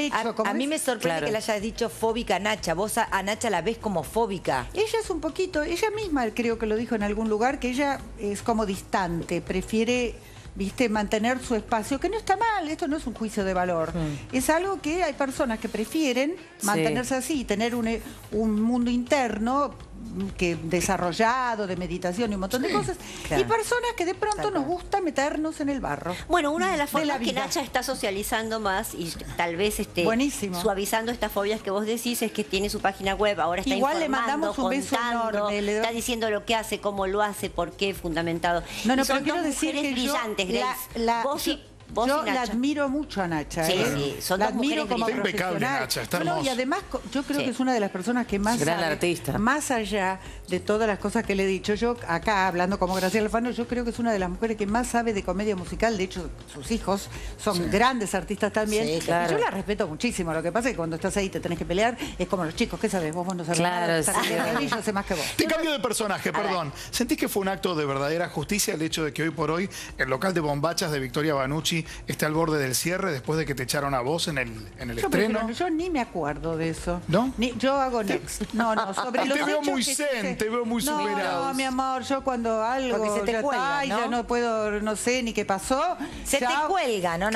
A mí me sorprende que le haya dicho fóbica Nacha. Vos a Nacha la ves como fóbica. Ella es un poquito, ella misma creo que lo dijo en algún lugar, que ella es como distante, prefiere, viste, mantener su espacio, que no está mal, esto no es un juicio de valor. Es algo que hay personas que prefieren mantenerse así y tener un mundo interno que desarrollado, de meditación y un montón de cosas. Y personas que de pronto nos gusta meternos en el barro. Bueno, una de las formas que Nacha está socializando más y tal vez suavizando estas fobias que vos decís es que tiene su página web, ahora está igual informando, le mandamos un beso enorme. Está diciendo lo que hace, cómo lo hace, por qué, fundamentado. No, y pero son quiero dos decir mujeres que brillantes, Grace. Yo la admiro mucho a Nacha. Son la dos admiro mujeres como Está impecable, profesional. Nacha, está hermosa. Y además yo creo que es una de las personas que más Gran sabe, artista. más allá de todas las cosas que le he dicho. Yo acá, hablando como Graciela Alfano, yo creo que es una de las mujeres que más sabe de comedia musical. De hecho, sus hijos son grandes artistas también. Sí, Y yo la respeto muchísimo. Lo que pasa es que cuando estás ahí te tenés que pelear. Es como los chicos, ¿qué sabes? Vos no sabés nada. Y yo sé más que vos. Te cambio de personaje, perdón. ¿Sentís que fue un acto de verdadera justicia el hecho de que hoy por hoy el local de bombachas de Victoria Banucci esté al borde del cierre después de que te echaron a vos en el estreno? Yo ni me acuerdo de eso. ¿No? Yo hago next. No, sobre los Te veo hechos muy que zen, te veo muy superado. No, mi amor, yo cuando algo Porque se te ya cuelga, está, y ¿no? ya no puedo, no sé ni qué pasó. Se te cuelga, ¿no?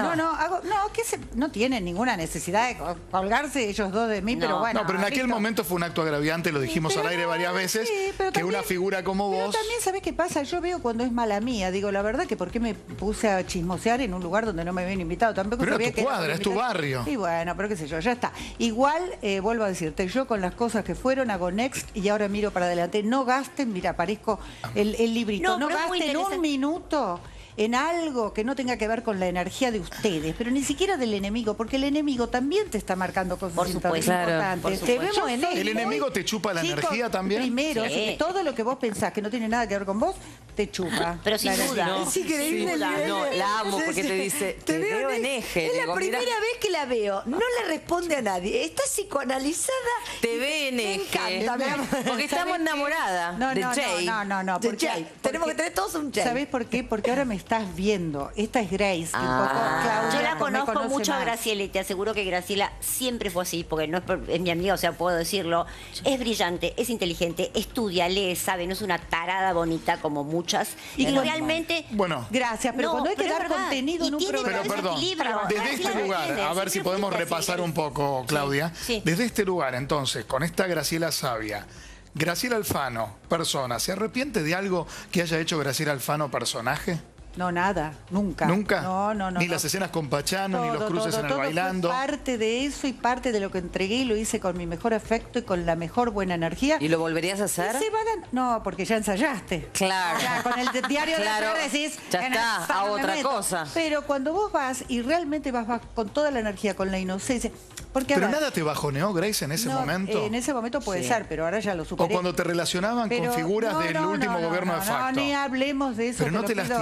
No tienen ninguna necesidad de colgarse ellos dos de mí, pero bueno. No, pero en aquel momento fue un acto agraviante, lo dijimos al aire varias veces, que una figura como Pero vos... también, ¿sabés qué pasa? Yo veo cuando es mala mía. Digo, la verdad que ¿por qué me puse a chismosear en un lugar donde no me habían invitado? Tampoco Pero sabía es tu que era cuadra, es tu invitado. barrio. Y bueno, pero qué sé yo, ya está. Igual, vuelvo a decirte, yo con las cosas que fueron hago next y ahora miro para adelante. No gasten, mira, aparezco el librito. No pero es muy gasten un interesante. minuto en algo que no tenga que ver con la energía de ustedes, pero ni siquiera del enemigo, porque el enemigo también te está marcando cosas importantes. Te vemos en ¿El enemigo te chupa la energía también? Primero, Sí. así que todo lo que vos pensás que no tiene nada que ver con vos, te chupa. Pero sin La duda. energía. No, Es increíble. sin duda, el nivel no, de- la amo porque te dice, te veo en eje. Es la Digo, primera mira, vez que la veo. No le responde a nadie. Está psicoanalizada. te ve en Me eje. encanta, mi amor. Porque estamos enamoradas No, de no, Jay. no. De porque- Jay. Tenemos que tener todos un Jay. ¿Sabés por qué? Porque ahora me estás viendo. Esta es Grace. Que un poco Claudia Yo la me conozco conoce mucho a más. Graciela y te aseguro que Graciela siempre fue así, porque no es mi amiga, o sea, puedo decirlo. Es brillante, es inteligente, estudia, lee, sabe, no es una tarada bonita como muchas. Y realmente... Bueno, Gracias, pero cuando hay que pero es dar verdad. contenido Y en un tiene programa... pero perdón, equilibrio. desde Graciela este lo lugar, tiene, a ver si siempre podemos fuiste así, repasar un poco, Claudia. Sí. Desde este lugar, entonces, con esta Graciela Sabia, Graciela Alfano, persona, ¿se arrepiente de algo que haya hecho Graciela Alfano personaje? No, nada, nunca. ¿Nunca? No. Ni las escenas con Pachano, ni los cruces en el todo bailando. fue parte de eso y parte de lo que entregué y lo hice con mi mejor afecto y con la mejor buena energía. ¿Y lo volverías a hacer? Se van no, porque ya ensayaste. Claro. Ya, con el diario Claro. de ayer decís... Ya "En está, esa a no me otra meto". cosa. Pero cuando vos vas y realmente vas con toda la energía, con la inocencia... Porque, a Pero ver, nada te bajoneó, Grace, en ese no, momento. En ese momento puede Sí. ser, pero ahora ya lo superé. O cuando te relacionaban Pero con figuras del último gobierno de facto. No, ni hablemos de eso. Pero no te lo pido. lastimó nada.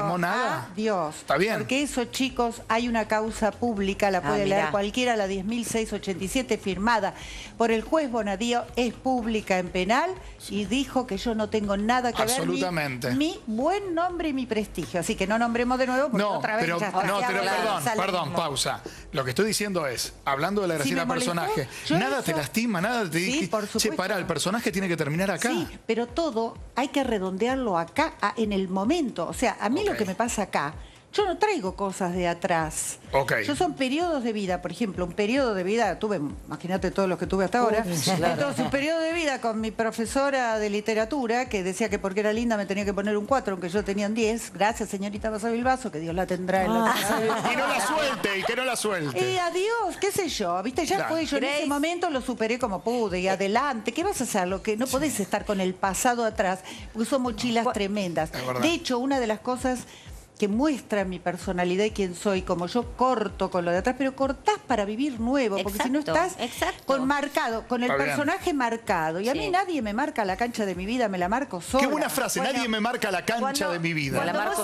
nada. Dios. Está bien. Porque eso, chicos, hay una causa pública, la puede leer mirá. cualquiera, la 10.687, firmada por el juez Bonadío, es pública en penal y dijo que yo no tengo nada que Absolutamente. ver mi buen nombre y mi prestigio. Así que no nombremos de nuevo porque No, otra vez pero, ya está. no, pero Sale perdón, mismo. pausa. Lo que estoy diciendo es, hablando de la Si Graciela me molestó, personaje, yo nada eso- te lastima, nada te Sí, dice, por che, supuesto. pará, el personaje tiene que terminar acá. Sí, pero todo hay que redondearlo acá, en el momento. O sea, a mí lo que me pasa acá, yo no traigo cosas de atrás. Ok. Yo son periodos de vida, por ejemplo, un periodo de vida, tuve, imagínate todos los que tuve hasta ahora. claro. Entonces, un periodo de vida con mi profesora de literatura, que decía que porque era linda me tenía que poner un 4, aunque yo tenía un 10. Gracias, señorita Rosa Bilbaso, que Dios la tendrá en la Y no la suelte, y que no la suelte. adiós, qué sé yo, ¿viste? Ya Claro. fue, yo en ese momento lo superé como pude y adelante. ¿Qué vas a hacer? Lo que no podés estar con el pasado atrás, porque son mochilas tremendas. Es verdad. De hecho, una de las cosas que muestra mi personalidad y quién soy, como yo corto con lo de atrás, pero cortás para vivir nuevo, porque si no estás con marcado, con el Está bien. personaje marcado. Y a mí nadie me marca la cancha de mi vida, me la marco sola. Qué buena frase, Bueno, nadie me marca la cancha de mi vida.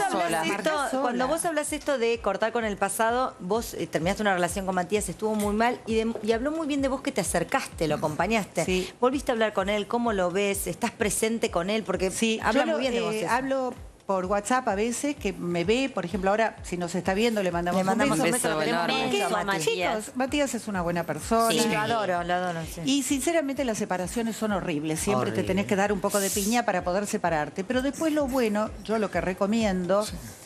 Cuando vos hablas esto de cortar con el pasado, vos terminaste una relación con Matías, estuvo muy mal y habló muy bien de vos, que te acercaste, lo acompañaste. Sí. Volviste a hablar con él, ¿cómo lo ves? ¿Estás presente con él? Porque habla yo muy bien de vos. eso. hablo por WhatsApp a veces, que me ve, por ejemplo, ahora, si nos está viendo, le mandamos, un beso, un lo queremos enorme. mucho, Porque, Matías. chicos, Matías es una buena persona. Sí, lo adoro, sí. Y sinceramente las separaciones son horribles. Siempre te tenés que dar un poco de piña para poder separarte. Pero después lo bueno, yo lo que recomiendo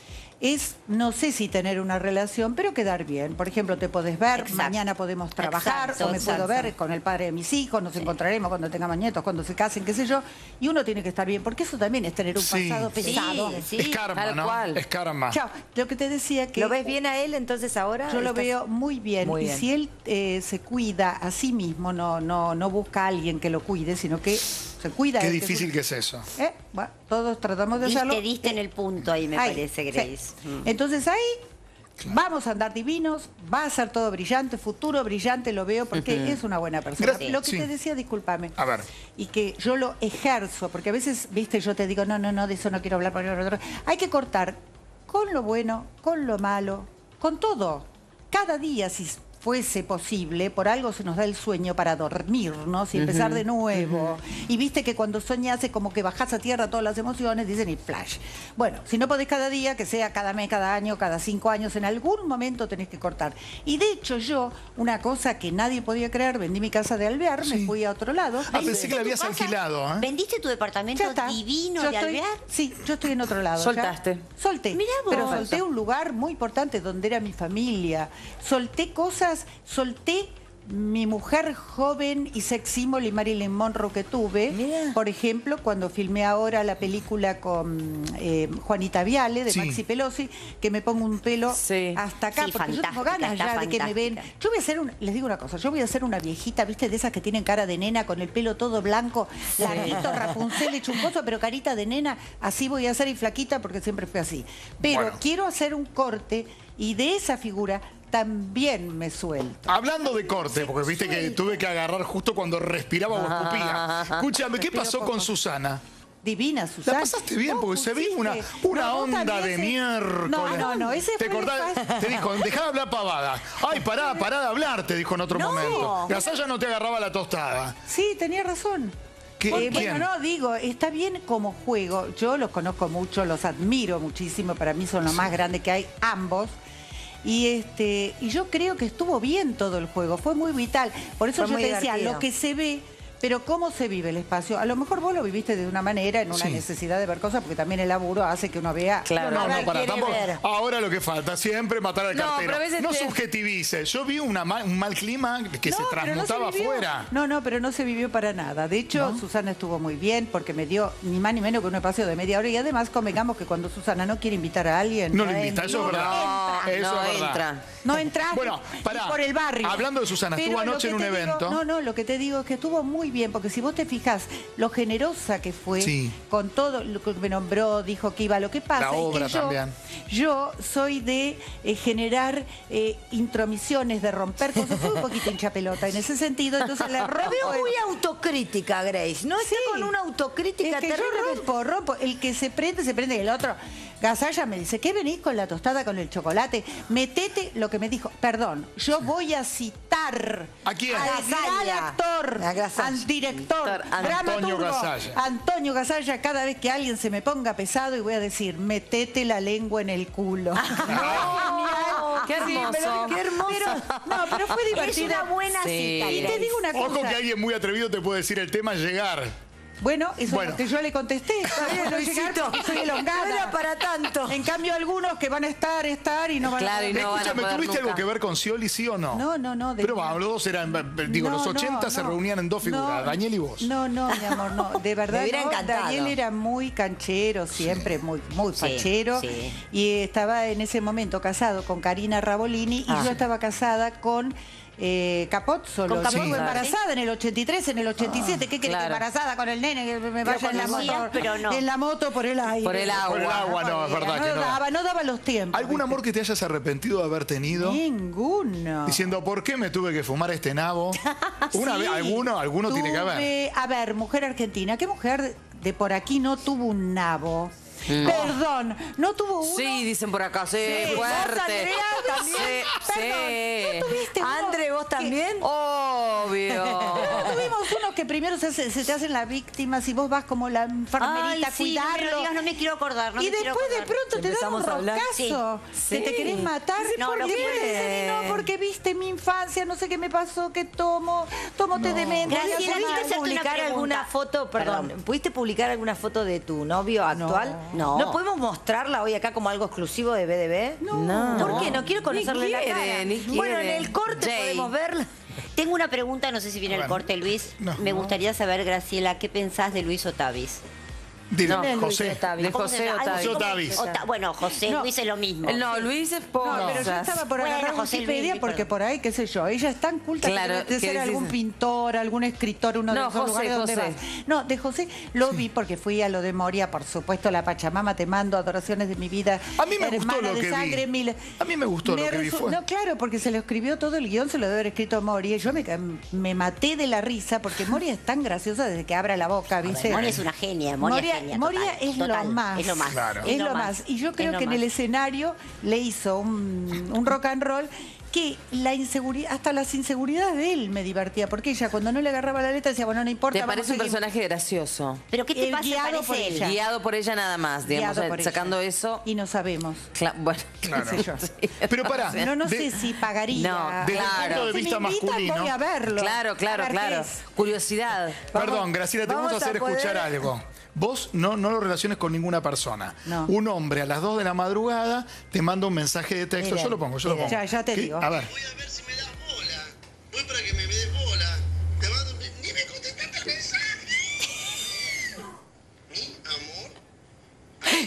es, no sé si tener una relación, pero quedar bien. Por ejemplo, te podés ver, mañana podemos trabajar, Exacto, o me puedo ver con el padre de mis hijos, nos encontraremos cuando tengamos nietos, cuando se casen, qué sé yo. Y uno tiene que estar bien, porque eso también es tener un pasado pesado. Es karma, ¿no? Es karma. Chao, lo que te decía que... ¿Lo ves bien a él entonces ahora? Yo lo ¿Estás- veo muy bien. Muy y bien. si él se cuida a sí mismo, no busca a alguien que lo cuide, sino que se cuida. Qué él, difícil que es eso. Bueno, todos tratamos de hacerlo. Diste en el punto ahí, me parece, Grace. Sí. Entonces ahí vamos a andar divinos, va a ser todo brillante, futuro brillante lo veo, porque es una buena persona. Gracias. Lo que Sí. te decía, discúlpame. A ver. Y que yo lo ejerzo, porque a veces, viste, yo te digo, no, de eso no quiero hablar. Hay que cortar con lo bueno, con lo malo, con todo. Cada día, si fuese posible, por algo se nos da el sueño para dormirnos y empezar de nuevo. Y viste que cuando soñás es como que bajás a tierra todas las emociones, dicen y flash. Bueno, si no podés cada día, que sea cada mes, cada año, cada 5 años, en algún momento tenés que cortar. Y de hecho yo, una cosa que nadie podía creer, vendí mi casa de Alvear, me fui a otro lado. Pensé que la habías alquilado, ¿eh? ¿Vendiste tu departamento Ya está. divino Yo de estoy- Alvear? Sí, yo estoy en otro lado. ya. Soltaste. Solté. Mirá vos. Pero solté un lugar muy importante donde era mi familia. Solté cosas, solté mi mujer joven y sexímol y Marilyn Monroe que tuve. Por ejemplo, cuando filmé ahora la película con Juanita Viale, de Sí. Maxi Pelosi, que me pongo un pelo hasta acá, Sí, porque yo tengo fantástica, ganas está ya de que me ven. fantástica. Yo voy a hacer les digo una cosa, yo voy a hacer una viejita, ¿viste? De esas que tienen cara de nena, con el pelo todo blanco, larguito, Rapunzel, chumboso, pero carita de nena. Así voy a hacer y flaquita, porque siempre fui así. Pero Bueno. quiero hacer un corte y de esa figura también me suelto. Hablando de corte, porque viste que tuve que agarrar justo cuando respiraba o escupía. Escúchame, ¿qué Respiro pasó poco. con Susana? Divina, Susana. ¿La pasaste bien? Porque se ve una No, vos onda también de se- miércoles. No, ese te fue el cortás- te dijo, dejá de hablar pavada. Ay, pará de hablar, te dijo en otro momento. Gasalla no te agarraba la tostada. Sí, tenía razón. ¿Quién? Bueno, no, digo, está bien como juego. Yo los conozco mucho, los admiro muchísimo. Para mí son los más grandes que hay, ambos. Y yo creo que estuvo bien todo el juego, fue muy vital. Por eso Fue yo muy te decía, divertido. lo que se ve, pero cómo se vive el espacio. A lo mejor vos lo viviste de una manera, en una Sí. necesidad de ver cosas, porque también el laburo hace que uno vea. Claro. No, Ahora no, para quiere tampoco. ver. Ahora lo que falta, siempre matar al No, cartero. pero a veces No te- subjetivice. Yo vi un mal clima que se No, pero no se transmutaba vivió. afuera. No, pero no se vivió para nada. De hecho, Susana estuvo muy bien porque me dio ni más ni menos que un espacio de media hora. Y además, convengamos que cuando Susana no quiere invitar a alguien... No lo invita, eso es verdad. Eso no es verdad. entra. No entras Bueno, pará. por el barrio. Hablando de Susana, estuvo Pero lo anoche que en un te digo- evento. No, lo que te digo es que estuvo muy bien, porque si vos te fijas lo generosa que fue Sí. con todo lo que me nombró, dijo que iba. Lo que pasa La obra es que también. yo soy de generar intromisiones, de romper cosas. Soy un poquito hincha pelota en ese sentido, entonces la La rompo. veo muy autocrítica, Grace. No está Sí. con una autocrítica Es que yo terrible. rompo. El que se prende y el otro. Gasalla me dice, ¿qué venís con la tostada con el chocolate? Metete lo que me dijo. Perdón, yo voy a citar ¿A quién? al gran actor, al director, Antonio dramaturgo, Gasalla. Antonio Gasalla, cada vez que alguien se me ponga pesado y voy a decir, metete la lengua en el culo. Qué hermoso. Qué hermoso. Pero fue divertida. Es una buena cita. Y te digo una cosa. Ojo que alguien muy atrevido te puede decir el tema llegar. Bueno, eso es lo que yo le contesté. Todavía no llegar porque soy elongada. No era para tanto. En cambio, algunos que van a estar y no van a poder. Escúchame, ¿tuviste algo que ver con Scioli, sí o no? No. Pero vamos, los dos eran, los 80 se reunían en dos figuras, Daniel y vos. No, mi amor, no. De verdad, Me hubiera encantado. Daniel era muy canchero, siempre muy fachero. Sí. Y estaba en ese momento casado con Karina Rabolini y yo estaba casada con... Capozzolo. Con Capozzolo, embarazada en el 83, en el 87. ¿Qué querés que embarazada con el nene que me vaya en la moto? Pero no. En la moto por el aire. Por el agua. Por el agua, no, es verdad que no. No daba los tiempos. ¿Algún amor que te hayas arrepentido de haber tenido? Ninguno. Diciendo, ¿por qué me tuve que fumar este nabo? Una vez, alguno tiene que haber. A ver, mujer argentina, ¿qué mujer de por aquí no tuvo un nabo? Perdón, no tuvo uno. Sí, dicen por acá, sí, fuerte. ¿Vos, Andrea, también? Perdón, ¿no tuviste uno? Andre, ¿vos también? Obvio. No, tuvimos unos que primero se te hacen las víctimas y vos vas como la enfermerita a cuidarlo. No me quiero acordar. Y después de pronto te dan un roscazo. Que te querés matar. No, ¿Por qué? No, porque viste mi infancia, no sé qué me pasó, que tomo té de menta. Graciela, ¿Pudiste publicar alguna foto, ¿pudiste publicar alguna foto de tu novio actual? No. ¿No podemos mostrarla hoy acá como algo exclusivo de BDB? No. ¿Por qué? No quiero conocerle la cara. Bueno, en el corte podemos verla. Tengo una pregunta, no sé si viene el corte, Luis. Me gustaría saber, Graciela, ¿qué pensás de Luis Otavis? José. De José Otavis. Bueno, José, Luis es lo mismo. No, Luis es pobre. No, pero yo estaba por agarrar Wikipedia porque por ahí, qué sé yo, ella es tan culta que debe ser algún pintor, algún escritor, uno de esos lugares donde vas. No, de José lo vi porque fui a lo de Moria, por supuesto, la Pachamama, te mando adoraciones de mi vida. A mí me gustó lo que vi. A mí me gustó lo que vi. No, claro, porque se lo escribió todo el guión, se lo debe haber escrito Moria. Yo me maté de la risa porque Moria es tan graciosa desde que abre la boca, ¿viste? Moria es una genia, Moria es lo más. Es lo más. Claro. Es lo más. Y yo creo que en el escenario le hizo un rock and roll que la inseguridad, hasta las inseguridades de él me divertía, porque ella cuando no le agarraba la letra decía, bueno, no importa. ¿Te parece un personaje gracioso? ¿Pero qué te pasa? Guiado por Parece ella. Guiado por ella nada más, digamos, sacando eso. Y no sabemos. Bueno, claro. Qué sé yo. Pero pará. No sé si pagaría. No, desde el punto de Si vista me invitan, masculino. voy a verlo. Claro. A ver qué es. Curiosidad. Perdón, Graciela, te vamos a hacer escuchar algo. Vos no lo relaciones con ninguna persona. No. Un hombre a las 2 de la madrugada te manda un mensaje de texto. Miren, Yo lo pongo. Ya te digo. A ver. Voy a ver si me das bola. Voy para que me des bola. Te mando... Ni me contestaste el mensaje. Mi amor.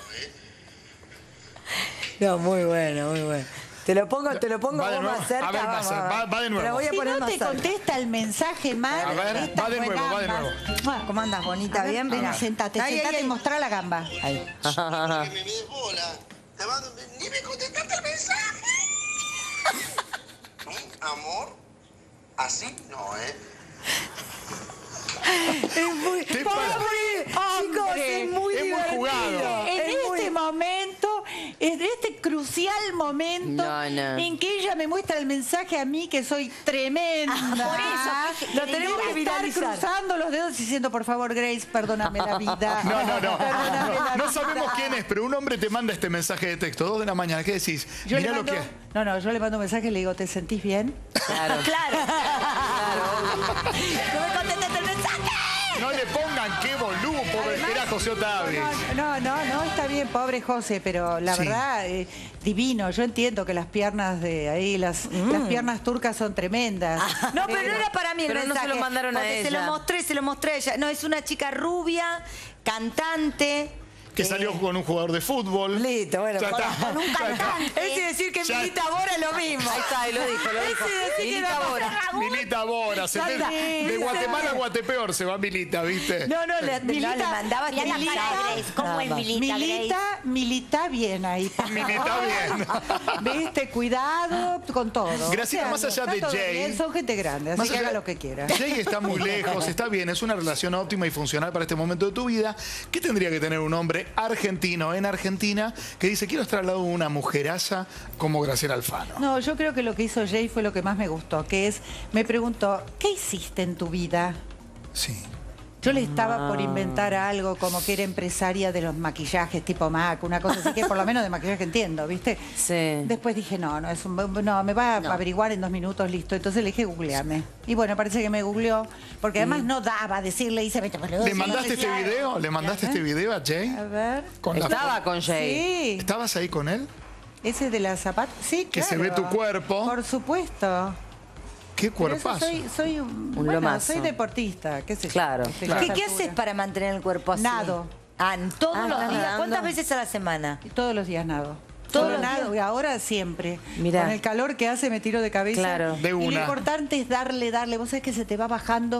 No, muy bueno, muy bueno. Te lo pongo Va de vos nuevo. más cerca. A ver, vamos, va de nuevo. Te lo voy a Si poner no más te cerca. contesta el mensaje mal. A ver, va de nuevo. ¿Cómo andas, bonita? ¿Bien? Ven, Mira. sentate y mostrá la gamba. Ahí. Para que me des bola. Te mando... Ni me contestaste el mensaje. Mi amor. Así no, Es muy... Chicos, es muy divertido. Jugado. En este momento, en este crucial momento en que ella me muestra el mensaje a mí que soy tremenda. Por eso, lo tenemos que estar cruzando los dedos diciendo, por favor, Grace, perdóname la vida. No sabemos quién es, pero un hombre te manda este mensaje de texto, 2 de la mañana. ¿Qué decís? Mirá lo que es. Yo le mando un mensaje y le digo, ¿te sentís bien? Claro. No me contestaste el mensaje. No le pongan qué boludo, pobre. Era José Otavis. No, está bien, pobre José, pero la verdad, divino. Yo entiendo que las piernas de ahí, las piernas turcas son tremendas. No, pero no era para mí el mensaje. no se lo mandaron a porque ella. Se lo mostré a ella. No, es una chica rubia, cantante. Que salió con un jugador de fútbol. Listo, bueno, Ya está. con un cantante. Es decir que Ya. Milita Bora es lo mismo. Ahí está, lo dijo. Milita Bora. Milita Bora. De Guatemala a Guatepeor se va Milita, ¿viste? No, le mandaba Mirá la cara de Grace, ¿cómo es Milita, Grace? Milita bien ahí. Milita bien. Viste, cuidado con todo. Graciela, más allá de Está todo Jay. bien, son gente grande, así Más que allá- haga lo que quiera. Jay está muy lejos, está bien, es una relación óptima y funcional para este momento de tu vida. ¿Qué tendría que tener un hombre hombre argentino en Argentina que dice, quiero estar al lado de una mujeraza como Graciela Alfano. No, yo creo que lo que hizo Jay fue lo que más me gustó, que es, me preguntó, ¿qué hiciste en tu vida? Sí. Yo le estaba por inventar algo como que era empresaria de los maquillajes tipo MAC, una cosa así que por lo menos de maquillaje entiendo, ¿viste? Sí. Después dije, no, me va a averiguar en 2 minutos, listo. Entonces le dije, googleame. Y bueno, parece que me googleó, porque además no daba decirle, hice, ¿Le mandaste este video? ¿Le mandaste este video a Jay? A ver. Estaba con Jay. Sí. ¿Estabas ahí con él? ¿Ese de la zapata? Sí, Que claro. se ve tu cuerpo. Por supuesto. Qué Pero eso cuerpazo. soy lomazo. soy deportista, qué sé yo. Claro. ¿Qué haces para mantener el cuerpo así? Nado. Todos los días. nadando. ¿Cuántas veces a la semana? Todos los días nado. Todos Pero los nado, días. y ahora siempre. Mirá. Con el calor que hace me tiro de cabeza. Claro. De Y una. lo importante es darle. Vos sabés que se te va bajando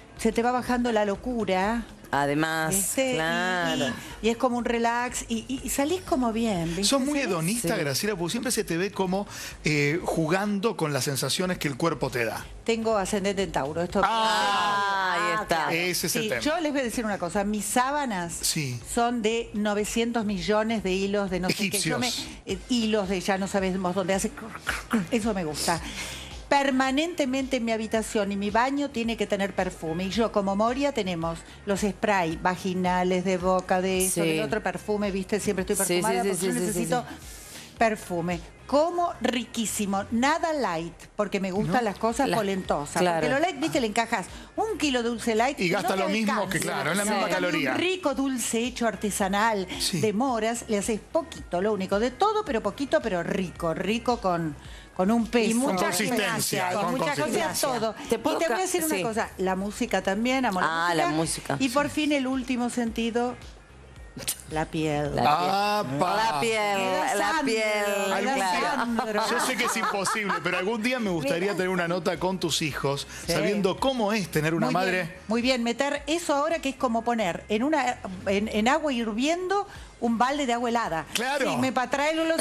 la locura. Además, ¿viste? claro. Y es como un relax y salís como bien. ¿viste? Sos muy ¿Sabés? hedonista, Sí. Graciela, porque siempre se te ve como jugando con las sensaciones que el cuerpo te da. Tengo ascendente en Tauro. Esto Ahí está. Ese es el Sí, tema. yo les voy a decir una cosa. Mis sábanas Sí. son de 900 millones de hilos de no sé qué. Egipcios. Hilos de ya no sabemos dónde hace. Eso me gusta. Permanentemente en mi habitación y mi baño tiene que tener perfume. Y yo, como Moria, tenemos los spray vaginales, de boca, de eso, Sí. del otro perfume, ¿viste? Siempre estoy Sí, perfumada sí, porque sí, yo sí, sí, necesito perfume. Como riquísimo, nada light, porque me gustan las cosas polentosas. claro. Porque lo light, viste, le encajas 1 kilo de dulce light Y gasta no te lo mismo alcanza. que, claro, es la misma En cambio, caloría. Un rico dulce hecho artesanal de moras, le haces poquito, lo único, de todo, pero poquito, pero rico con un peso. Y mucha consistencia, gimnasia, con Muchas cosas, consistencia. todo. ¿Te Y puedo te voy a decir sí. una cosa, la música también, amo la música. La música. Y por fin el último sentido, la piel. Ah, La piel, la piel. Algún Alessandro. día, yo sé que es imposible, pero algún día me gustaría tener una nota con tus hijos, sabiendo cómo es tener una madre. Muy bien, meter eso ahora que es como poner en agua hirviendo un balde de agua helada. Claro. Sí, para traerlo los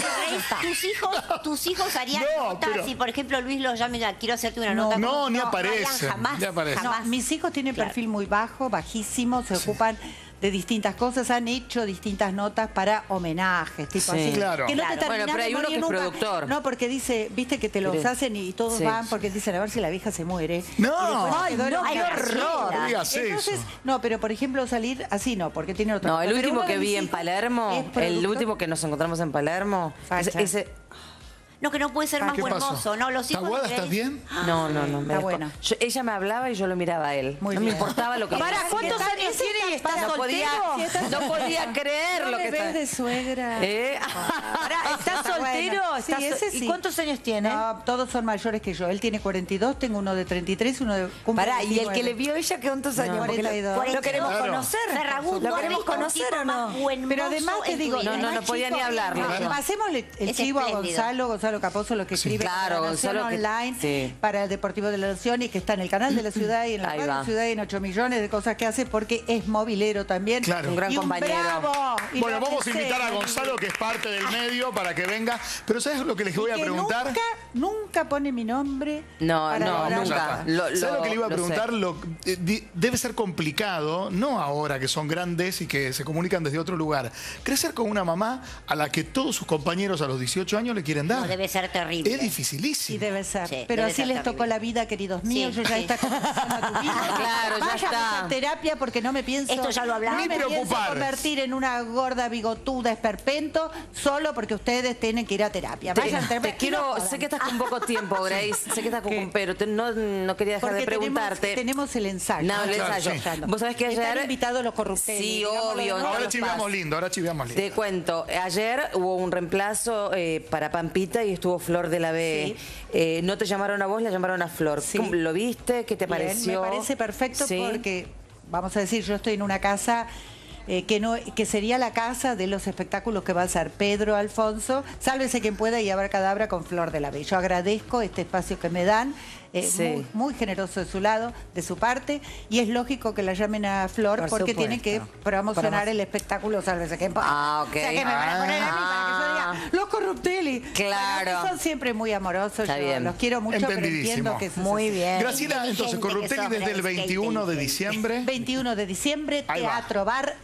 ¿Tus hijos harían No, notas pero- si, por ejemplo, Luis los llama y ya quiero hacerte una nota? no, ni harían aparece, Jamás, ni aparece. No, jamás. mis hijos tienen Claro. perfil muy bajo, bajísimo, se ocupan de distintas cosas, han hecho distintas notas para homenajes, tipo Sí. así. Claro. Que no te Claro. Bueno, pero hay terminamos uno que es nunca. productor. No, porque dice, viste que te los Pero- hacen y todos Sí. van porque dicen a ver si la vieja se muere. No. Y después Ay, quedó no, la qué Graciela. horror. No digas Entonces, eso. no, pero por ejemplo salir así no, porque tiene otro. No, el Pero último uno de que vi mis en hijos Palermo, es el productor. último que nos encontramos en Palermo, Facha. ese... No, que no puede ser más ¿Qué pasó? hermoso, ¿no? Los hijos ¿Taguada, de estás Grace- bien? No, me Está dejó. bueno. Ella me hablaba y yo lo miraba a él. Muy no bien. me importaba lo que Para, decía. ¿cuántos años tiene y está no podía, soltero? no podía creer No lo me que ves estaba. de suegra. Pará, ¿estás soltero? Bueno, sí, ¿Estás ese sí. ¿Y cuántos años tiene? No, todos son mayores que yo. Él tiene 42, tengo uno de 33, uno de cumple Pará, ¿y el 29. que le vio ella qué cuántos años? Porque 42. lo queremos Claro. conocer. Ferragut, ¿Lo no queremos has visto un conocer tipo o no? más buen Pero mozo además te en tu digo, vida. no más podía chico, ni hablarle. no, Yo. Pasémosle el Es chivo a espléndido. Gonzalo Caposo, lo que escribe Claro, para la Nación Gonzalo que- Online, sí. para el Deportivo de la Nación y que está en el canal de la ciudad y en la Ahí radio de va. la ciudad y en 8 millones de cosas que hace porque es movilero también. Claro. Un gran Y compañero. bravo. Y Bueno, lo vamos a invitar a pensé. Gonzalo, que es parte del medio, para que venga. Pero ¿sabes lo que les voy a Que preguntar? nunca pone mi nombre. No, para no, lograr nunca. nada. ¿Sabes lo que le iba a lo sé. preguntar? Debe ser complicado, no ahora que son grandes y que se comunican desde otro lugar, crecer con una mamá a la que todos sus compañeros a los 18 años le quieren dar. No, debe ser terrible. Es dificilísimo. Sí, debe ser. Sí, Pero debe así ser les terrible. tocó la vida, queridos míos. Sí, Yo ya sí. está comenzando a tu vida. Claro, ya Vayan a está. hacer terapia porque no me pienso. Esto ya lo hablamos. No Ni me pienso preocupar. convertir en una gorda bigotuda esperpento solo porque ustedes tienen que ir a terapia. Vayan a terapia. Te quiero, sé que estás con poco tiempo, Grace, sé que estás con, pero no quería dejar Porque de preguntarte. tenemos el ensayo. No, el Claro, ensayo. sí. Vos sabés que Están ayer... invitados los corruptos. Sí, obvio. en Ahora Carlos chiveamos Paz. lindo, ahora chiveamos lindo. Te cuento, ayer hubo un reemplazo para Pampita y estuvo Flor de la B. No te llamaron a vos, la llamaron a Flor. Sí. ¿Cómo- ¿Lo viste? ¿Qué te Bien, pareció? me parece perfecto Sí. porque, vamos a decir, yo estoy en una casa que sería la casa de los espectáculos que va a hacer Pedro Alfonso, sálvese quien pueda y abracadabra con Flor de la B. Yo agradezco este espacio que me dan, Sí. muy generoso de su lado, de su parte, y es lógico que la llamen a Flor Por porque supuesto. tiene que promocionar el espectáculo Sálvese quien pueda. Ah, ok. O sea, que me van a poner a mí para que yo Ah. diga, los corruptelis. Claro. Bueno, que son siempre muy amorosos, Está yo bien. los quiero mucho, pero Entendidísimo. entiendo que eso es Muy así. bien. Graciela, entonces, Inteligente que Corrupteli sos, desde el Grace, 21 de inteligente. diciembre. 21 de diciembre, Ahí va. Teatro Bar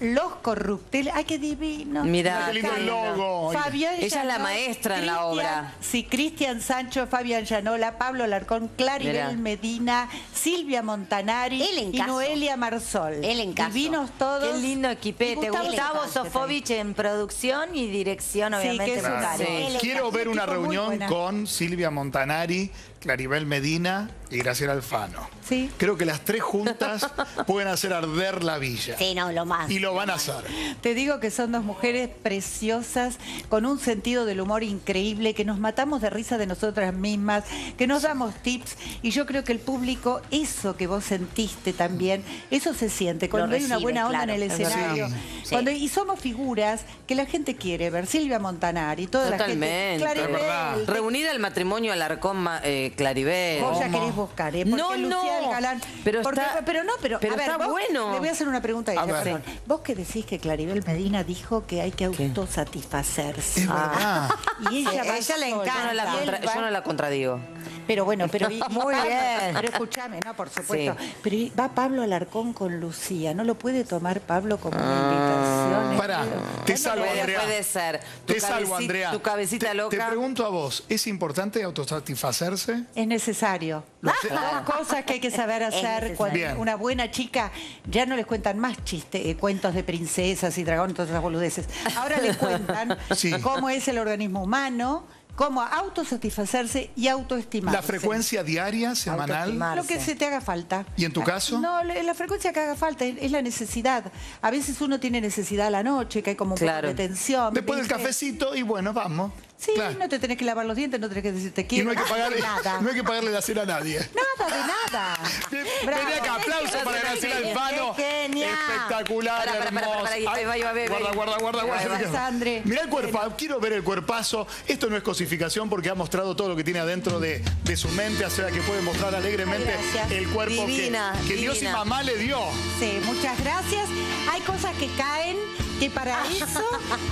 con los corrupteles. ¡Ay, qué divino! Mirá, qué lindo el logo. Fabián Ella es la Llanó, maestra en la obra. Sí, Cristian Sancho, Fabián Llanola, Pablo Larcón, Claribel Mirá. Medina, Silvia Montanari y Noelia Marsol. Divinos todos. Qué lindo equipete. Y Gustavo Sofovich en producción y dirección, obviamente. que es un Claro. Quiero ver una tipo muy reunión buena. con Silvia Montanari, Claribel Medina y Graciela Alfano. Sí. Creo que las tres juntas pueden hacer arder la villa. Sí, no, lo más. Y lo van a hacer. Te digo que son dos mujeres preciosas, con un sentido del humor increíble, que nos matamos de risa de nosotras mismas, que nos damos tips. Y yo creo que el público, eso que vos sentiste también, eso se siente. Cuando hay una recibe, buena onda claro. en el escenario. Sí. Y somos figuras que la gente quiere ver. Silvia Montanari, toda Totalmente. la gente. Claribel, Reunir al matrimonio Alarcón Claribel. Vos ya querés buscar, ¿eh? Porque Lucía el Galán. Pero porque, está, pero no, pero, pero a ver, está vos- bueno. Le voy a hacer una pregunta a ella, A ver. perdón. Vos que decís que Claribel Medina dijo que hay que autosatisfacerse. Es verdad. Y ella, va ella le sola, encanta. y él va- Yo no la contradigo. Pero bueno, Muy bien. Pero escúchame, no, por supuesto. Sí. Pero va Pablo Alarcón con Lucía. ¿No lo puede tomar Pablo como una invitación? Pará, te salvo, Puede, Andrea. puede ser. Te salvo, Andrea. Tu cabecita Te loca. pregunto a vos, ¿es importante autosatisfacerse? Es necesario. Lo sé. Dos cosas que hay que saber hacer necesario. cuando Bien. una buena chica ya no les cuentan más chistes, cuentos de princesas y dragones, todas esas boludeces. Ahora les cuentan Sí. cómo es el organismo humano, cómo autosatisfacerse y autoestimarse. ¿La frecuencia diaria, semanal? Lo que se te haga falta. ¿Y en tu caso? No, la frecuencia que haga falta es la necesidad. A veces uno tiene necesidad a la noche, que hay como un Claro. poco de tensión. Después del ¿viste? cafecito y bueno, vamos. Sí, Claro. no te tenés que lavar los dientes, no tenés que decir te Y quiero. no hay que pagarle, nada. no hay que pagarle la cena a nadie. Nada de nada. Bravo. Vení acá, aplauso para Graciela Alfano. Genial. Espectacular, Para, hermoso. ahí Ay, va, ahí va, ve, guarda, ve. guarda. Ahí va, Sandre. Mirá el cuerpo, quiero ver el cuerpazo. Esto no es cosificación porque ha mostrado todo lo que tiene adentro de su mente, o sea que puede mostrar alegremente Ay, gracias. el cuerpo Divina, que Dios y divina. mamá le dio. Sí, muchas gracias. Hay cosas que caen que para eso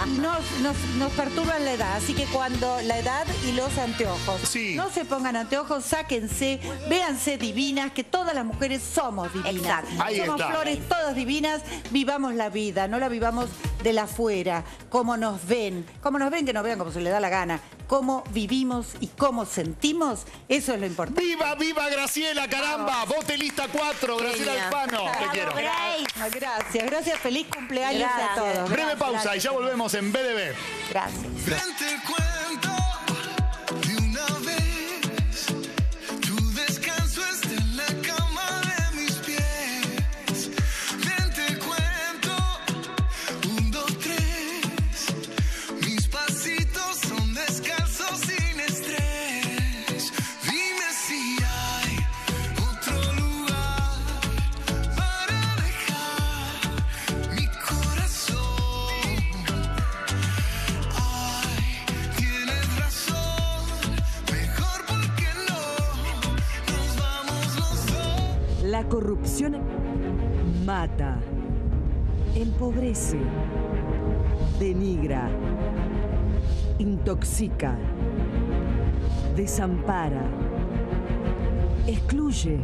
nos perturban la edad. Así que cuando la edad y los anteojos. Sí. No se pongan anteojos, sáquense, véanse divinas, que todas las mujeres somos divinas. Exacto. Ahí Somos está. flores todas divinas, vivamos la vida, no la vivamos de la afuera, como nos ven, que nos vean como se les da la gana, cómo vivimos y cómo sentimos, eso es lo importante. ¡Viva, viva Graciela, caramba! Vote lista 4, Graciela Genia. Alfano. Te quiero. Gracias, feliz cumpleaños a todos. Breve Gracias. pausa y ya volvemos en BDB. Gracias. Ven, te cuento de una vez. Tu descanso está en la cama de mis pies. Ven, te cuento. 1, 2, 3. Mis pasitos son descalzos sin estrés. Dime si hay otro lugar para dejar mi corazón. Tienes razón, mejor porque no nos vamos los dos. La corrupción mata, empobrece, denigra, intoxica, desampara, excluye,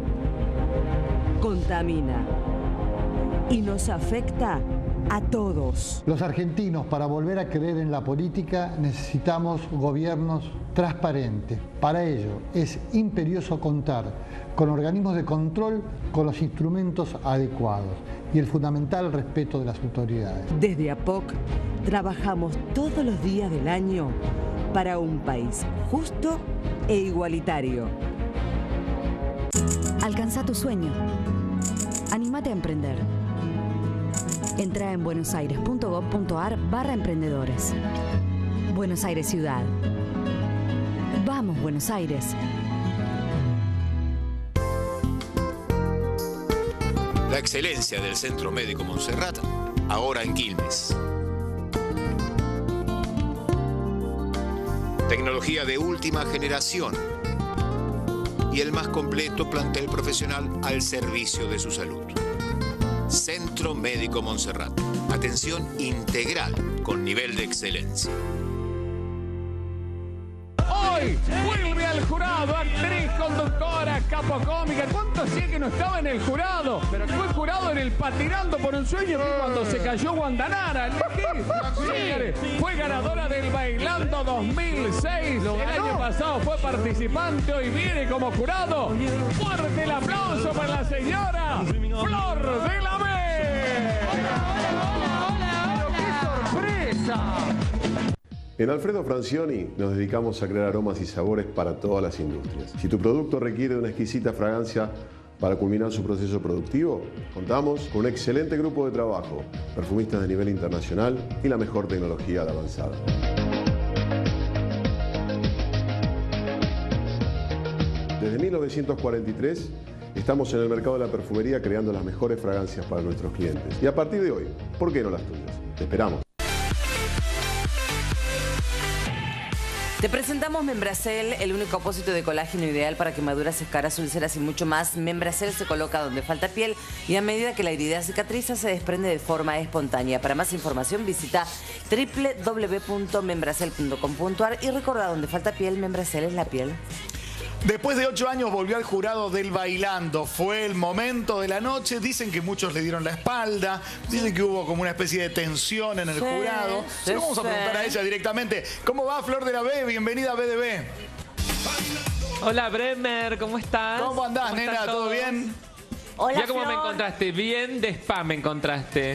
contamina y nos afecta a todos. Los argentinos, para volver a creer en la política, necesitamos gobiernos transparentes. Para ello, es imperioso contar con organismos de control con los instrumentos adecuados y el fundamental respeto de las autoridades. Desde APOC trabajamos todos los días del año para un país justo e igualitario. Alcanza tu sueño. Anímate a emprender. Entra en buenosaires.gov.ar/emprendedores. Buenos Aires Ciudad. Vamos, Buenos Aires. La excelencia del Centro Médico Montserrat, ahora en Quilmes. Tecnología de última generación y el más completo plantel profesional al servicio de su salud. Centro Médico Montserrat. Atención integral con nivel de excelencia. Hoy vuelve al jurado, actriz, conductora, capocómica. ¿Cuánto hacía que no estaba en el jurado? Pero fue jurado en el Patinando por un Sueño cuando se cayó Guandanara. Señores, fue ganadora del Bailando 2006. El año pasado fue participante, hoy viene como jurado. Fuerte el aplauso para la señora Flor de la B. ¡Qué sorpresa! En Alfredo Francioni nos dedicamos a crear aromas y sabores para todas las industrias. Si tu producto requiere de una exquisita fragancia para culminar su proceso productivo, contamos con un excelente grupo de trabajo, perfumistas de nivel internacional y la mejor tecnología de avanzada. Desde 1943 estamos en el mercado de la perfumería creando las mejores fragancias para nuestros clientes. Y a partir de hoy, ¿por qué no las tuyas? Te esperamos. Te presentamos Membracel, el único apósito de colágeno ideal para quemaduras, escaras, úlceras y mucho más. Membracel se coloca donde falta piel y a medida que la herida cicatriza se desprende de forma espontánea. Para más información visita www.membracel.com.ar y recuerda, donde falta piel, Membracel es la piel. Después de 8 años volvió al jurado del Bailando. Fue el momento de la noche. Dicen que muchos le dieron la espalda. Dicen que hubo como una especie de tensión en el jurado. Se lo vamos a preguntar a ella directamente. ¿Cómo va, Flor de la B? Bienvenida a BDB. Hola, Bremer. ¿Cómo estás? ¿Cómo andás, nena? ¿Todo bien? Hola, ya como me encontraste, bien de spa me encontraste.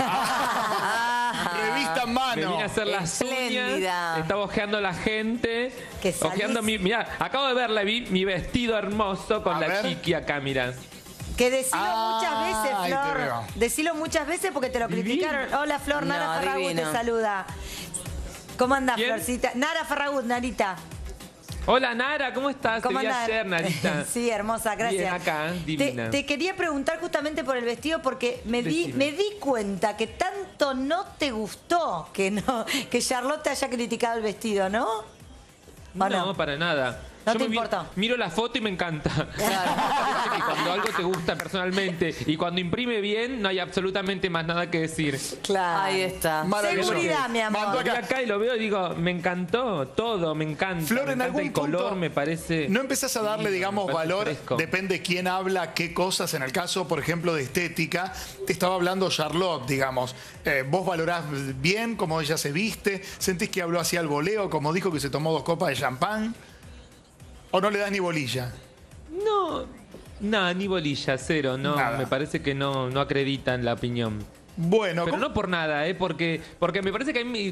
Revista en mano. Me vine a hacer las uñas. Estaba ojeando a la gente. Ojeando mirá, acabo de verla, vi mi vestido hermoso con la chiqui acá, mirá. Que decilo muchas veces, Flor. Decilo muchas veces porque te lo criticaron. Hola, Flor, Nara Ferragut te saluda. ¿Cómo andás, Florcita? Nara Ferragut, Narita. Hola, Nara, ¿cómo estás? ¿Cómo te vi ayer, Narita. Sí, hermosa, gracias. Bien acá, divina. Te quería preguntar justamente por el vestido porque me di cuenta que tanto no te gustó que Charlotte te haya criticado el vestido, ¿no? No, para nada. No te importa. Miro la foto y me encanta. Claro. Que cuando algo te gusta personalmente y cuando imprime bien, no hay absolutamente más nada que decir. Claro. Ahí está. Seguridad, mi amor. Voy acá y lo veo y digo, me encantó todo, me encanta. Flor, en algún el color punto, me parece... No empezás a darle, digamos, valor. Fresco. Depende quién habla, qué cosas. En el caso, por ejemplo, de estética, te estaba hablando Charlotte, digamos. ¿Vos valorás bien cómo ella se viste? ¿Sentís que habló así al voleo, como dijo que se tomó 2 copas de champán? ¿O no le das ni bolilla? No, ni bolilla, cero. No, nada. Me parece que no acreditan la opinión. Bueno, pero no por nada, porque me parece que a mí,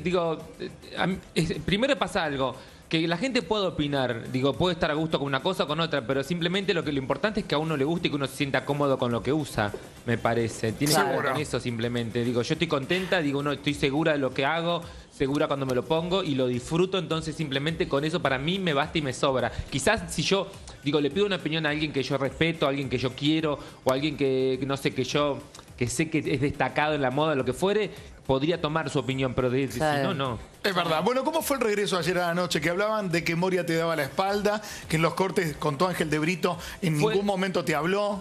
primero pasa algo. Que la gente puede opinar, puede estar a gusto con una cosa o con otra, pero simplemente lo importante es que a uno le guste y que uno se sienta cómodo con lo que usa, me parece. Tiene que ver con eso simplemente. Yo estoy contenta, estoy segura de lo que hago, segura cuando me lo pongo y lo disfruto, entonces simplemente con eso para mí me basta y me sobra. Quizás si yo, le pido una opinión a alguien que yo respeto, a alguien que yo quiero, o a alguien que no sé, que sé que es destacado en la moda, lo que fuere, podría tomar su opinión, pero si no, no. Es verdad. Bueno, ¿cómo fue el regreso ayer a la noche? Que hablaban de que Moria te daba la espalda, que en los cortes contó Ángel de Brito, en ningún momento te habló.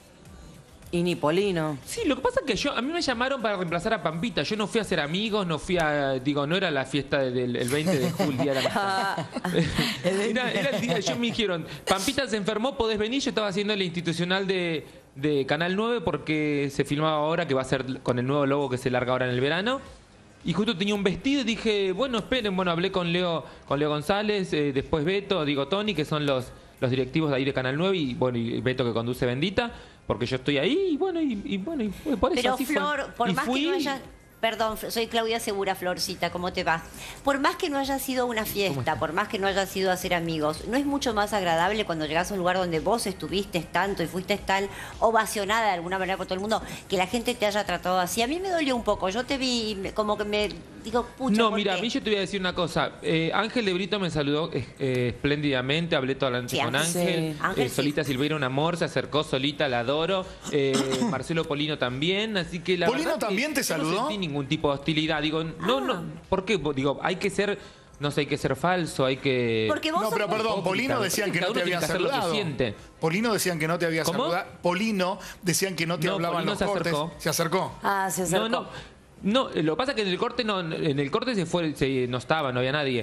Y ni Polino. Sí, lo que pasa es que a mí me llamaron para reemplazar a Pampita. Yo no fui a ser amigos, no fui a... no era la fiesta del 20 de julio, día de la amistad. Era el día, me dijeron, Pampita se enfermó, podés venir. Yo estaba haciendo el institucional de Canal 9 porque se filmaba ahora, que va a ser con el nuevo logo que se larga ahora en el verano. Y justo tenía un vestido y dije, bueno, esperen. Bueno, hablé con Leo González, después Beto, Tony, que son los directivos de ahí de Canal 9 y Beto que conduce Bendita, porque yo estoy ahí y por eso. Pero así Flor, por más que no haya... Perdón, soy Claudia Segura, Florcita, ¿cómo te va? Por más que no haya sido una fiesta, por más que no haya sido hacer amigos, ¿no es mucho más agradable cuando llegás a un lugar donde vos estuviste tanto y fuiste tan ovacionada de alguna manera por todo el mundo, que la gente te haya tratado así? A mí me dolió un poco, yo te vi como que me digo, pucha, no, mira, a mí yo te voy a decir una cosa. Ángel de Brito me saludó espléndidamente, hablé toda la noche con Ángel. Sí. Ángel Solita Silveira, un amor, se acercó solita, la adoro. Marcelo Polino también, así que la ¿Polino verdad también te saludó? No sentí ningún tipo de hostilidad. No, ¿por qué? Hay que ser... No sé, hay que ser falso, hay que... Porque vos pero perdón, Polino decían que no te había saludado. Polino decían que no te había saludado. Polino decían que no te hablaban los cortes. Se acercó. Ah, se acercó. No, lo que pasa es que en el corte no estaba, no había nadie.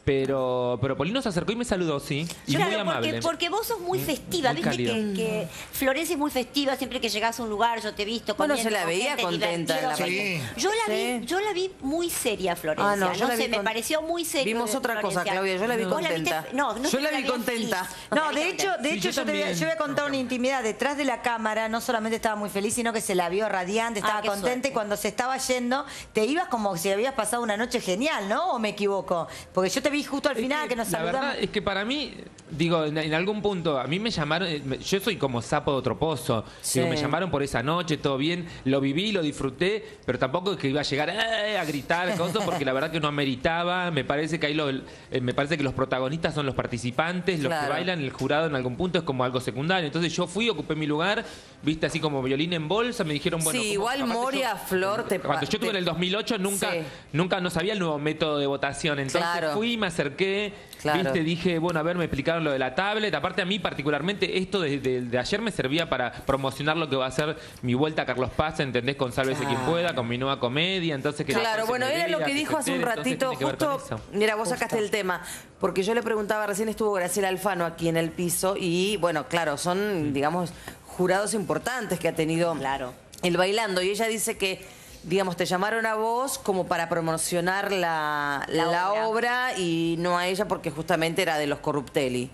Pero Polino se acercó y me saludó, sí. Y muy Claro, amable. porque vos sos muy festiva, muy viste cálida. que Florencia es muy festiva, siempre que llegás a un lugar, yo te he visto Bueno, comiendo se la con veía gente, contenta en la divertido. pantalla. Yo la vi muy seria, Florencia. Ah, no, yo la vi me pareció muy seria. Vimos otra cosa, Claudia, yo la vi contenta. Yo la vi contenta. No, de hecho, Sí, yo voy a contar una intimidad. Detrás de la cámara no solamente estaba muy feliz, sino que se la vio radiante, estaba qué contenta suerte. y cuando se estaba yendo, te ibas como si habías pasado una noche genial, ¿no? ¿O me equivoco? Porque yo te vi justo al final que nos La saludamos. verdad es que para mí, digo, en algún punto, a mí me llamaron, yo soy como sapo de otro pozo. Sí. Digo, me llamaron por esa noche, todo bien, lo viví, lo disfruté, pero tampoco es que iba a llegar a gritar cosas, porque la verdad que no ameritaba. Me parece que ahí me parece que los protagonistas son los participantes, los que Claro. bailan, el jurado en algún punto es como algo secundario. Entonces yo fui, ocupé mi lugar, viste, así como violín en bolsa, me dijeron, bueno... Sí, ¿cómo? igual Aparte Moria, Flor, te... Cuando yo estuve en el 2008 nunca no sabía el nuevo método de votación. Entonces Claro. fui, me acerqué, Claro. viste, dije, bueno, a ver, me explicaron lo de la tablet. Aparte a mí particularmente esto de ayer me servía para promocionar lo que va a ser mi vuelta a Carlos Paz, ¿entendés? Con Sálvese quien pueda, con mi nueva comedia. Entonces que Claro, después se bueno, me era lo vea, que se dijo hace un entere, entonces ratito, tiene que ver con justo, eso. mira, vos sacaste el tema, porque yo le preguntaba, recién estuvo Graciela Alfano aquí en el piso y, bueno, claro, son, digamos, jurados importantes que ha tenido el Bailando, y ella dice que, digamos, te llamaron a vos como para promocionar la obra y no a ella porque justamente era de los Corruptelli.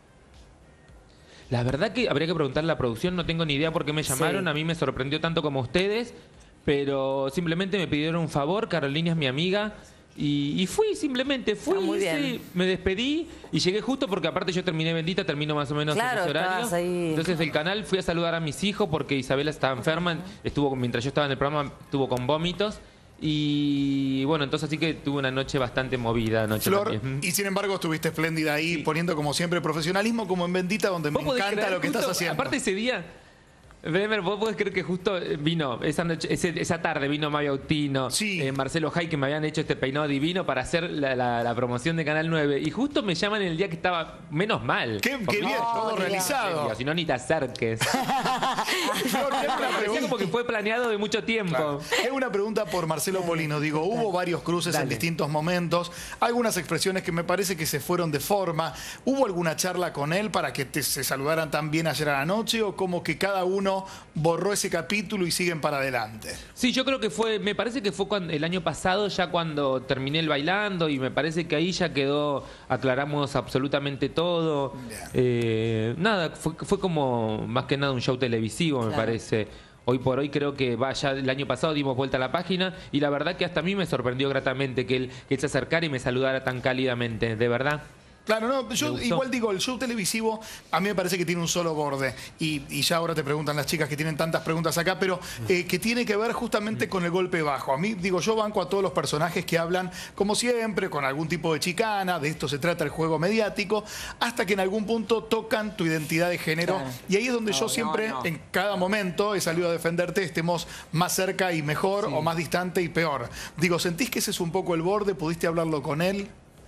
La verdad que habría que preguntarle a la producción, no tengo ni idea por qué me llamaron, Sí. a mí me sorprendió tanto como a ustedes, pero simplemente me pidieron un favor, Carolina es mi amiga, y fui, simplemente fui, muy sí, bien. me despedí y llegué justo porque aparte yo terminé Bendita, termino más o menos Claro, en ese horario. estabas ahí. Entonces del canal fui a saludar a mis hijos porque Isabela estaba enferma, mientras yo estaba en el programa, estuvo con vómitos. Y bueno, entonces así que tuve una noche bastante movida anoche Flor, también. y sin embargo estuviste espléndida ahí, poniendo como siempre profesionalismo como en Bendita, donde me ¿Vos podés encanta creer lo que justo, estás haciendo. Aparte ese día, Bremer, vos podés creer que justo vino esa noche, esa tarde vino Mario Autino, Marcelo Jay, que me habían hecho este peinado divino para hacer la promoción de Canal 9. Y justo me llaman el día que estaba menos mal. Qué bien, todo realizado. Si no, ni te acerques. Parecía como que fue planeado de mucho tiempo. Claro. Tengo una pregunta por Marcelo Polino. Digo, hubo varios cruces en distintos momentos, algunas expresiones que me parece que se fueron de forma. ¿Hubo alguna charla con él para que se saludaran tan bien ayer a la noche o como que cada uno borró ese capítulo y siguen para adelante? Sí, yo creo que me parece que fue el año pasado, ya cuando terminé el Bailando, y me parece que ahí ya quedó, aclaramos absolutamente todo. Nada, fue como más que nada un show televisivo, me parece. Hoy por hoy creo que ya el año pasado dimos vuelta a la página y la verdad que hasta a mí me sorprendió gratamente que él se acercara y me saludara tan cálidamente, de verdad. Claro, no, yo igual digo, el show televisivo a mí me parece que tiene un solo borde y ya ahora te preguntan las chicas que tienen tantas preguntas acá, pero que tiene que ver justamente con el golpe bajo. A mí, digo, yo banco a todos los personajes que hablan, como siempre, con algún tipo de chicana, de esto se trata el juego mediático, hasta que en algún punto tocan tu identidad de género. Claro. Y ahí es donde yo siempre, en cada momento, he salido a defenderte, estemos más cerca y mejor o más distante y peor. Digo, ¿sentís que ese es un poco el borde? ¿Pudiste hablarlo con él?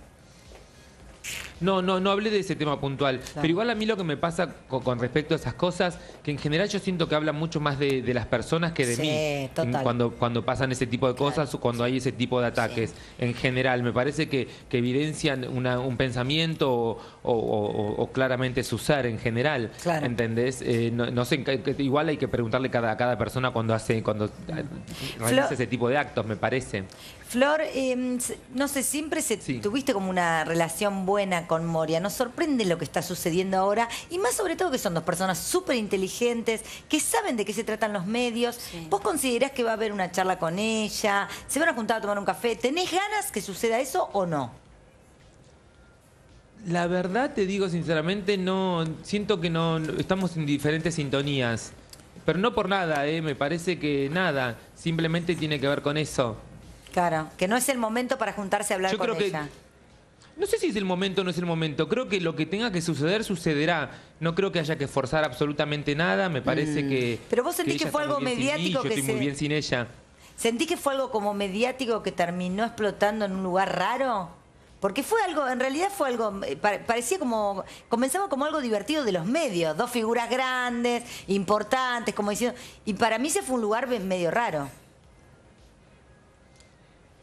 No hablé de ese tema puntual. Claro. Pero igual a mí lo que me pasa con respecto a esas cosas, que en general yo siento que habla mucho más de las personas que de mí. Total. Cuando pasan ese tipo de cosas o cuando hay ese tipo de ataques. En general, me parece que evidencian un pensamiento o claramente su ser en general. Claro. ¿Entendés? No sé, igual hay que preguntarle a cada persona cuando realiza ese tipo de actos, me parece. Flor, no sé, siempre tuviste como una relación buena con Moria. Nos sorprende lo que está sucediendo ahora y más sobre todo que son dos personas súper inteligentes, que saben de qué se tratan los medios. ¿Vos considerás que va a haber una charla con ella? ¿Se van a juntar a tomar un café? ¿Tenés ganas que suceda eso o no? La verdad, te digo sinceramente, no siento que no estamos en diferentes sintonías. Pero no por nada, me parece que nada, simplemente tiene que ver con eso. Claro, que no es el momento para juntarse a hablar Yo con creo ella. No sé si es el momento o no es el momento. Creo que lo que tenga que suceder, sucederá. No creo que haya que forzar absolutamente nada. Me parece que... Pero vos sentís que ella fue está algo muy bien sin mí, mediático yo que estoy muy bien sin ella. ¿Sentís que fue algo como mediático que terminó explotando en un lugar raro? Porque fue algo, en realidad fue algo, parecía como, comenzaba como algo divertido de los medios. Dos figuras grandes, importantes, como diciendo... Y para mí se fue un lugar medio raro.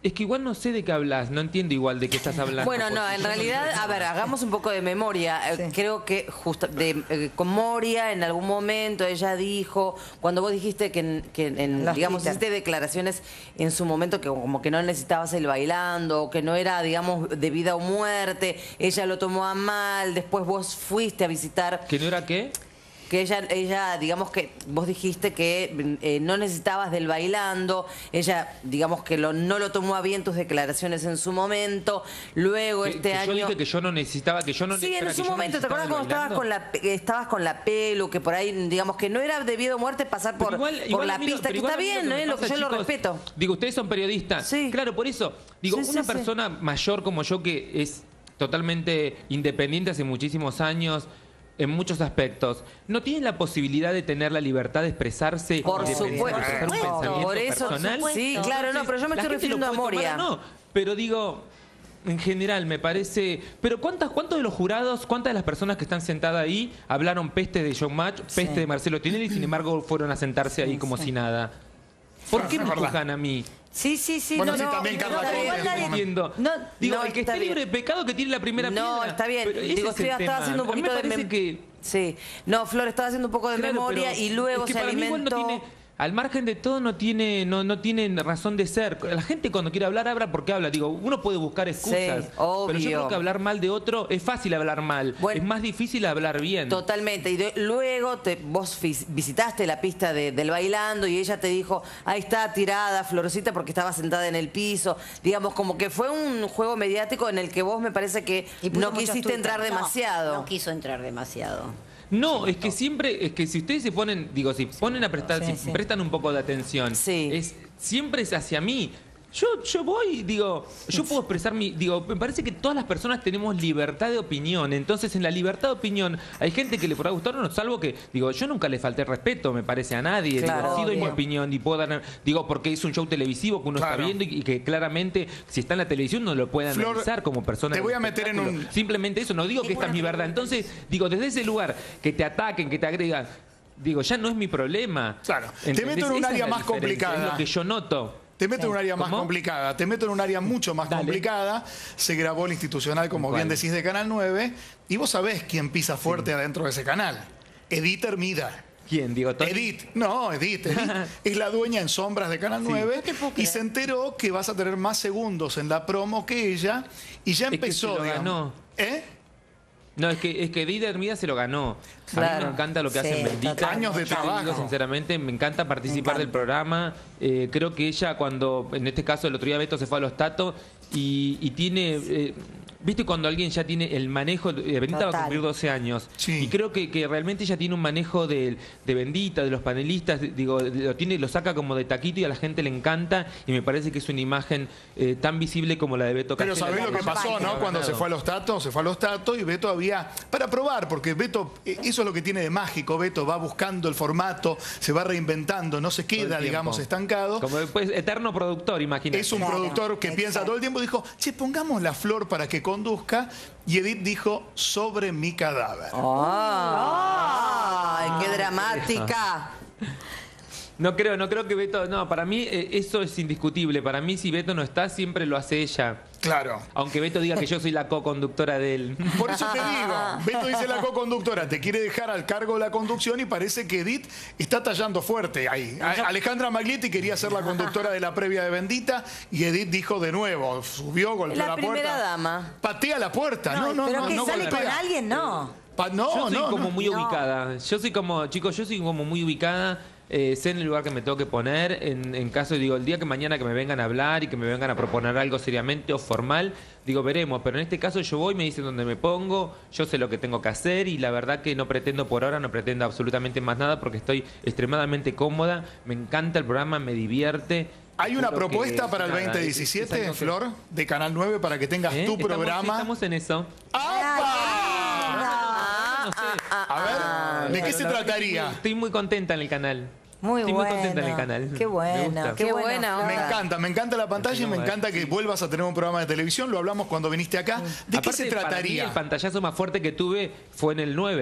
Es que igual no sé de qué hablas, no entiendo igual de qué estás hablando. Bueno, no, en realidad, a ver, hagamos un poco de memoria. Creo que justo con Moria en algún momento ella dijo, cuando vos dijiste que digamos, hiciste declaraciones en su momento que como que no necesitabas el bailando, que no era, digamos, de vida o muerte, ella lo tomó a mal, después vos fuiste a visitar... ¿Que no era qué? Que ella, digamos que vos dijiste que no necesitabas del bailando, ella, digamos que no lo tomó a bien tus declaraciones en su momento, luego este año... Yo dije que yo no necesitaba, que yo no... Sí, en su momento, ¿te acuerdas cuando estabas con la pelo, que por ahí, digamos que no era debido a muerte pasar por la pista, que está bien, ¿no? Lo que yo lo respeto. Digo, ustedes son periodistas. Sí. Claro, por eso, digo, una persona mayor como yo que es totalmente independiente hace muchísimos años... En muchos aspectos. ¿No tienen la posibilidad de tener la libertad de expresarse? Por supuesto. Por eso, personal? Sí, claro, no, pero yo me estoy refiriendo a Moria. No, pero digo, en general me parece... Pero ¿cuántos de los jurados, cuántas de las personas que están sentadas ahí hablaron peste de Showmatch, peste de Marcelo Tinelli y sin embargo fueron a sentarse ahí como si nada? ¿Por qué me juzgan a mí? Sí. Bueno, sí, también Carla entiendo. Digo, el que esté libre de pecado que tiene la primera piedra. No, está bien. Digo, estaba haciendo un poquito de memoria. Sí. No, Flor, estaba haciendo un poco de memoria y luego se alimentó... Al margen de todo no tiene razón de ser. La gente cuando quiere hablar, habla porque habla. Digo, uno puede buscar excusas. Sí, obvio. Pero yo creo que hablar mal de otro es fácil hablar mal. Bueno, es más difícil hablar bien. Totalmente. Y luego vos visitaste la pista del bailando y ella te dijo, ahí está tirada Florcita porque estaba sentada en el piso. Digamos, como que fue un juego mediático en el que vos me parece que no quisiste entrar demasiado. No quiso entrar demasiado. No, es que siempre, es que si ustedes se ponen, digo, si ponen a prestar, si prestan un poco de atención, siempre es hacia mí. Yo voy, digo, yo puedo expresar digo, me parece que todas las personas tenemos libertad de opinión, entonces en la libertad de opinión hay gente que le podrá gustar o no, salvo que, digo, yo nunca le falté respeto, me parece, a nadie, claro, digo, sí doy mi opinión y puedo dar, digo, porque es un show televisivo que uno está viendo y que claramente, si está en la televisión, no lo puede analizar como persona. Te voy a meter en un... Simplemente eso, no digo que esta es mi verdad, entonces, digo, desde ese lugar, que te ataquen, que te agregan, digo, ya no es mi problema. Claro, te meto en un área más complicada. Es lo que yo noto. Te meto en un área más complicada, te meto en un área mucho más complicada. Se grabó el institucional, como bien decís, de Canal 9. Y vos sabés quién pisa fuerte adentro de ese canal. Edith Hermida. ¿Quién? Digo, Tony. Edith es la dueña en sombras de Canal 9 y se enteró que vas a tener más segundos en la promo que ella y ya empezó. Es que se lo ganó. No, es que Edith Hermida se lo ganó. A mí me encanta lo que hacen Bendita. Años de trabajo. Digo, sinceramente, me encanta participar del programa. Creo que ella cuando, en este caso el otro día Beto se fue a Los Tatos y tiene... ¿Viste cuando alguien ya tiene el manejo? Bendita va a cumplir 12 años. Y creo que realmente ella tiene un manejo de Bendita, de los panelistas. Digo, lo saca como de taquito y a la gente le encanta. Y me parece que es una imagen tan visible como la de Beto Casella. Pero ¿sabés lo que pasó, no? Cuando se fue a Los Tatos, y Beto había... Para probar, porque Beto, eso es lo que tiene de mágico. Beto va buscando el formato, se va reinventando, no se queda, digamos, estancado. Como después, eterno productor, imagínate. Es un productor que piensa todo el tiempo. Dijo, che, pongamos la Flor para que conduzca, y Edith dijo, sobre mi cadáver. ¡Ay, qué dramática! No creo que Beto... No, para mí eso es indiscutible. Para mí, si Beto no está, siempre lo hace ella. Claro. Aunque Beto diga que yo soy la co-conductora de él. Por eso te digo, Beto dice la co-conductora, te quiere dejar al cargo de la conducción y parece que Edith está tallando fuerte ahí. Alejandra Maglietti quería ser la conductora de la previa de Bendita y Edith dijo de nuevo, subió, golpeó la puerta. La primera dama. Patea la puerta. No, pero que sale golpea. con alguien, no. Yo soy como muy ubicada. Yo soy como, chicos, muy ubicada. Sé en el lugar que me tengo que poner, en caso, digo, el día que mañana que me vengan a hablar y que me vengan a proponer algo seriamente o formal, digo, veremos, pero en este caso yo voy, me dicen dónde me pongo, yo sé lo que tengo que hacer y la verdad que no pretendo por ahora, no pretendo absolutamente más nada porque estoy extremadamente cómoda, me encanta el programa, me divierte. ¿Hay una propuesta para el 2017, Flor, de Canal 9 para que tengas tu programa? Estamos en eso. No sé. A ver, ¿de qué se trataría? Estoy muy contenta en el canal. Estoy muy contenta en el canal. Qué buena, qué buena. Me encanta la pantalla y me encanta que vuelvas a tener un programa de televisión. Lo hablamos cuando viniste acá. ¿De qué se trataría? Para mí, el pantallazo más fuerte que tuve fue en el 9.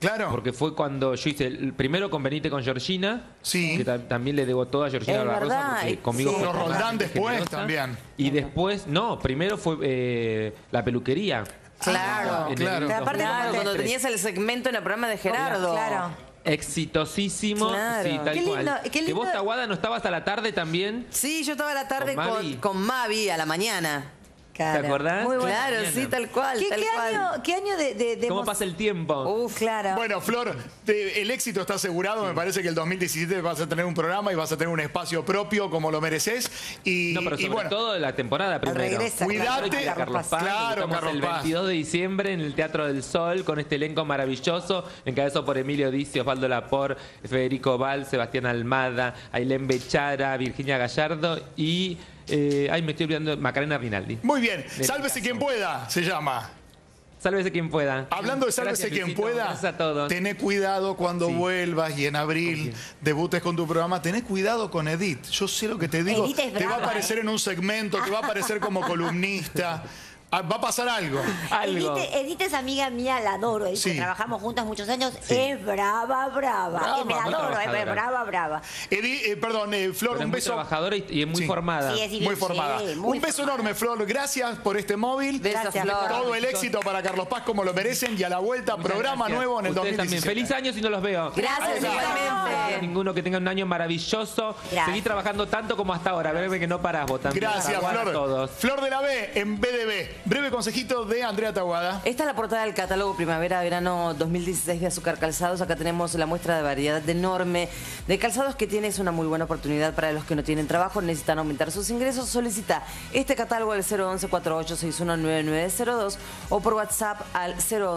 Claro. Porque fue cuando yo hice el primero con Venite con Georgina. Sí. Que también le debo todo a Georgina Es Barbarosa. verdad. Porque conmigo fue Los Roldán bastante después generosa. también. Y después, no, primero fue la peluquería. Claro, En el claro. 2003. Aparte, cuando tenías el segmento en el programa de Gerardo. Claro. Exitosísimo. Claro. Sí, tal Qué cual. lindo, qué Que lindo. vos, Tahuada, no estabas a la tarde también. Sí, yo estaba a la tarde ¿Con Mavi? con Mavi a la mañana. Claro. ¿Te acordás? Muy bueno. Claro, sí, tal cual, ¿Qué, tal qué cual. año, qué año de ¿Cómo pasa el tiempo? Uf, Claro. Bueno, Flor, el éxito está asegurado. Me parece que el 2017 vas a tener un programa y vas a tener un espacio propio como lo mereces. Y, No, pero y sobre bueno, todo la temporada primero. regresa, Cuidate. claro, Carlos Paz. Claro, Estamos Carlos el Paz. 22 de diciembre en el Teatro del Sol con este elenco maravilloso, encabezado por Emilio Dizzi, Osvaldo Lapor, Federico Val, Sebastián Almada, Ailén Bechara, Virginia Gallardo y... me estoy olvidando, Macarena Rinaldi. Muy bien. Del Sálvese caso. quien pueda, se llama. Sálvese quien pueda. Hablando de Sálvese Gracias, quien Luisito. pueda, Gracias a todos. tené cuidado cuando Sí. vuelvas y en abril debutes con tu programa. Tené cuidado con Edith. Yo sé lo que te digo. Edith es Te va a brava, aparecer en un segmento, te va a aparecer como columnista. Va a pasar algo. Algo. Edith es amiga mía, la adoro. Edith, Sí. trabajamos juntas muchos años. Sí. Es brava. Brava, Me la muy adoro, trabajadora. brava. Edith, perdón, Flor, Pero es un muy beso. trabajadora y es muy Sí. formada. Sí, es Muy formada. Sí, muy Un beso enorme, Flor. Gracias por este móvil. Besos, Gracias, Flor. Todo el éxito para Carlos Paz como lo merecen y a la vuelta Muchas programa gracias. nuevo en el Ustedes 2017. también. Feliz año si no los veo. Gracias, Gracias. igualmente. Ninguno, que tenga un año maravilloso. Gracias. Seguí trabajando tanto como hasta ahora. Verme que no parás vos también. Gracias, Tahuada a Flor. todos. Flor de la B en BDB. Breve consejito de Andrea Tahuada. Esta es la portada del catálogo Primavera-Verano 2016 de Azúcar Calzados. Acá tenemos la muestra de variedad enorme de calzados que tiene. Es una muy buena oportunidad para los que no tienen trabajo, necesitan aumentar sus ingresos. Solicita este catálogo al 011-4861-9902 o por WhatsApp al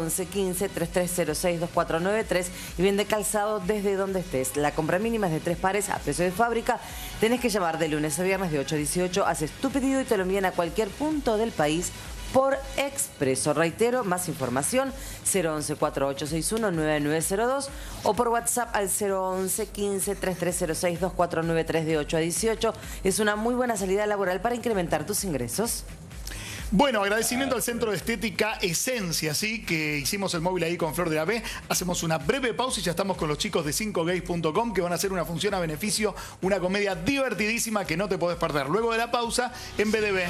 011-15-3306-2493 y vende calzado desde donde estés. La compra mínima es de 3 pares a precio de fábrica. Tenés que llamar de lunes a viernes de 8 a 18. Haces tu pedido y te lo envían a cualquier punto del país por expreso. Reitero, más información 011-4861-9902 o por WhatsApp al 011-15-3306-2493 de 8 a 18. Es una muy buena salida laboral para incrementar tus ingresos. Bueno, agradecimiento al Centro de Estética Esencia, ¿sí? Que hicimos el móvil ahí con Flor de la B. Hacemos una breve pausa y ya estamos con los chicos de 5gays.com que van a hacer una función a beneficio, una comedia divertidísima que no te podés perder. Luego de la pausa, en BDB.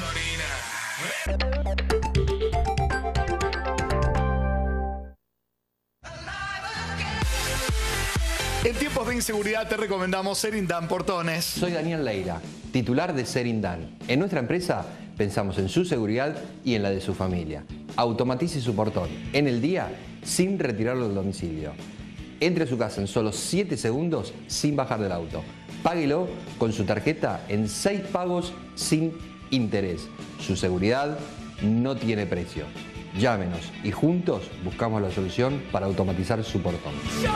En tiempos de inseguridad te recomendamos Serindan Portones. Soy Daniel Leira, titular de Serindan. En nuestra empresa pensamos en su seguridad y en la de su familia. Automatice su portón en el día sin retirarlo del domicilio. Entre a su casa en solo 7 segundos sin bajar del auto. Páguelo con su tarjeta en 6 pagos sin interés. Su seguridad no tiene precio. Llámenos y juntos buscamos la solución para automatizar su portón.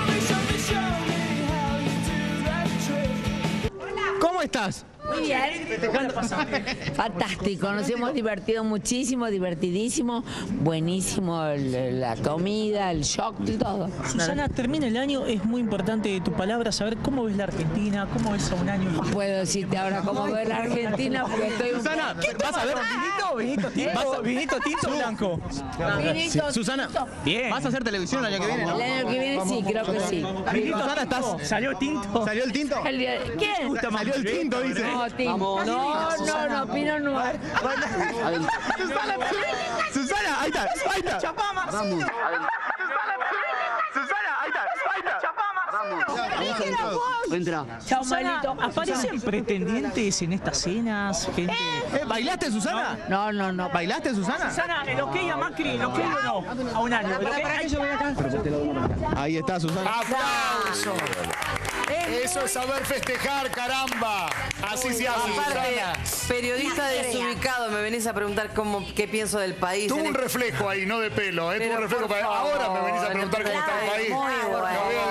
¿Cómo estás? Muy bien. Fantástico, nos hemos divertido muchísimo, divertidísimo, buenísimo la comida, el shock, todo. Susana, termina el año, es muy importante tu palabra, saber cómo ves la Argentina, cómo ves a un año. No puedo decirte ahora cómo veo la Argentina porque estoy un Susana, poco- ¿vas a ver vinito tinto o blanco? Vinito, Susana, tinto. Bien. ¿vas a hacer televisión el año que viene, no? El año que viene sí, creo que sí. Susana, ¿estás? ¿Salió tinto? ¿Salió el tinto? ¿Quién? Salió el tinto, dice. No, tinto. No, Pinot Noir. Susana, ahí está, ahí está. Chapama. Vamos. Susana, ahí está. Chapama. Entra. Chao, Susana, Malito. ¿aparecen pretendientes en estas cenas? Gente... ¿Bailaste, Susana? No. ¿Bailaste, Susana? Susana, el ok a Macri, el ok o no, a un año. Ahí está, Susana. ¡Aplauso! Eso es saber festejar, caramba. Así se hace, Aparte, Susana. periodista desubicado, me venís a preguntar qué pienso del país. Tuvo un reflejo ahí, no de pelo, ¿eh? Tuvo un reflejo para... Ahora me venís a preguntar cómo está el país. Muy bueno. Lo veo divino.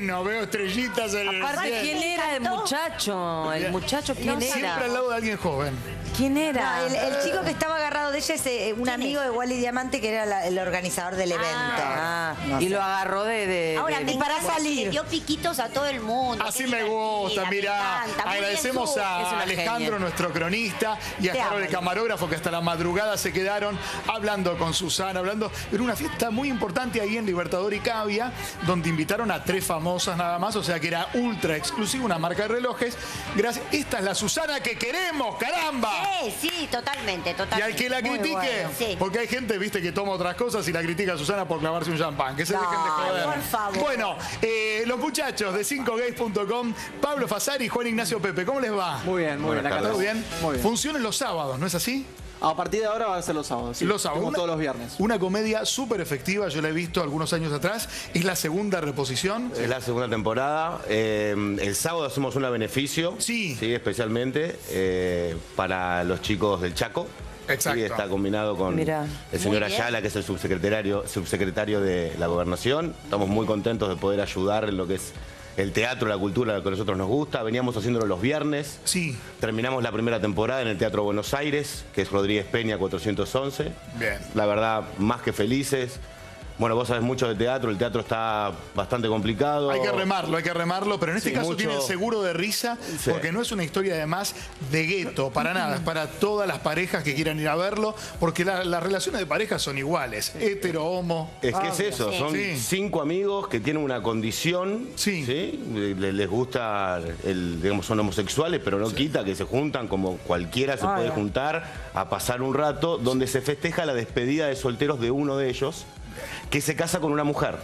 bueno, veo estrellitas en el Aparte, cielo. ¿quién era el muchacho? El muchacho, ¿quién era? Siempre al lado de alguien joven. ¿Quién era? No, el chico que estaba agarrado de ella es un amigo de Wally Diamante que era el organizador del evento. No y sé. lo agarró de Ahora, y me para encanta, salir. le dio piquitos a todo el mundo. Así Qué me gusta, divertida, mirá. me encanta. Muy Agradecemos bien, Su. Es a una Alejandro, genia. nuestro cronista, y a Te Carol, amo. el camarógrafo, que hasta la madrugada se quedaron hablando con Susana, hablando. Era una fiesta muy importante ahí en Libertador y Cavia, donde invitaron a 3 famosas nada más, o sea que era ultra exclusivo, una marca de relojes. Gracias. Esta es la Susana que queremos, caramba. Sí, totalmente, Y totalmente. al que la Muy critique, bueno. Sí. porque hay gente, viste, que toma otras cosas y la critica a Susana por clavarse un champán. Que se dejen de joder. por favor. Bueno, los muchachos de 5gays.com, Pablo Fasari y Juan Ignacio Pepe, ¿cómo les va? Muy bien, muy bien. Acá ¿Todo estamos. bien? Muy bien. Funciones los sábados, ¿no es así? A partir de ahora va a ser los sábados. Sí, Los sábados. como todos los viernes. Una comedia súper efectiva, yo la he visto algunos años atrás. Es la segunda reposición. Es la segunda temporada. El sábado hacemos un beneficio. Sí. Especialmente para los chicos del Chaco. Exacto. Sí, está combinado con Mirá. el señor Muy bien. Ayala, que es el subsecretario de la Gobernación. Estamos muy contentos de poder ayudar en lo que es el teatro, la cultura, lo que a nosotros nos gusta. Veníamos haciéndolo los viernes. Sí. Terminamos la primera temporada en el Teatro Buenos Aires, que es Rodríguez Peña 411. Bien. La verdad, más que felices. Bueno, vos sabés mucho de teatro, el teatro está bastante complicado. Hay que remarlo, pero en este Sí, caso mucho. tiene el seguro de risa, Sí. porque no es una historia además de gueto, para nada, es para todas las parejas que quieran ir a verlo, porque las relaciones de pareja son iguales, hetero, homo. Es que es eso, son 5 amigos que tienen una condición, ¿sí? Les gusta, digamos, son homosexuales, pero no quita que se juntan como cualquiera se puede juntar a pasar un rato, donde se festeja la despedida de solteros de uno de ellos, que se casa con una mujer.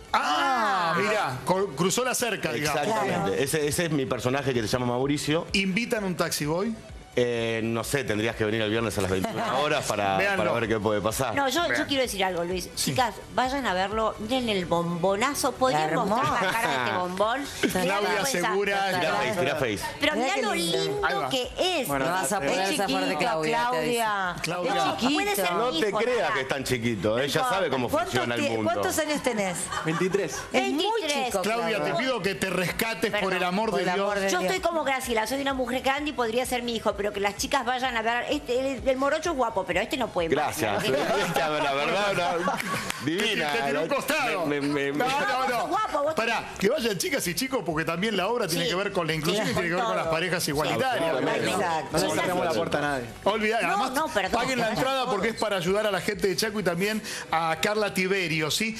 Mira, cruzó la cerca, digamos. Exactamente. Ese es mi personaje que se llama Mauricio. ¿Invitan un taxi boy? No sé, tendrías que venir el viernes a las 21 horas para ver qué puede pasar. No, yo quiero decir algo, Luis. Chicas, vayan a verlo, miren el bombonazo. ¿Podrían mostrar la cara de este bombón? Claudia Segura. Tira face. Pero Mirá mirá qué lo lindo. lindo que es. Bueno, No vas a poder Es zafar de chiquito, Claudia. Claudia. No, puede ser No mi te hijo, creas nada. que es tan chiquito. Ella sabe cómo funciona el mundo. ¿Cuántos años tenés? 23. Es muy 23. chico, Claudia, te pido que te rescates por el amor de Dios. Yo estoy como Graciela, soy una mujer grande y podría ser mi hijo, pero que las chicas vayan a ver. El morocho es guapo, pero este no puede más. Gracias. La verdad, divina. Te tiró un costado. Guapo, Pará, que vayan chicas y chicos, porque también la obra tiene que ver con la inclusión y tiene que ver con las parejas igualitarias. No le cerremos la puerta a nadie. Olvidá, además, perdón, paguen la entrada porque es para ayudar a la gente de Chaco y también a Carla Tiberio, ¿sí?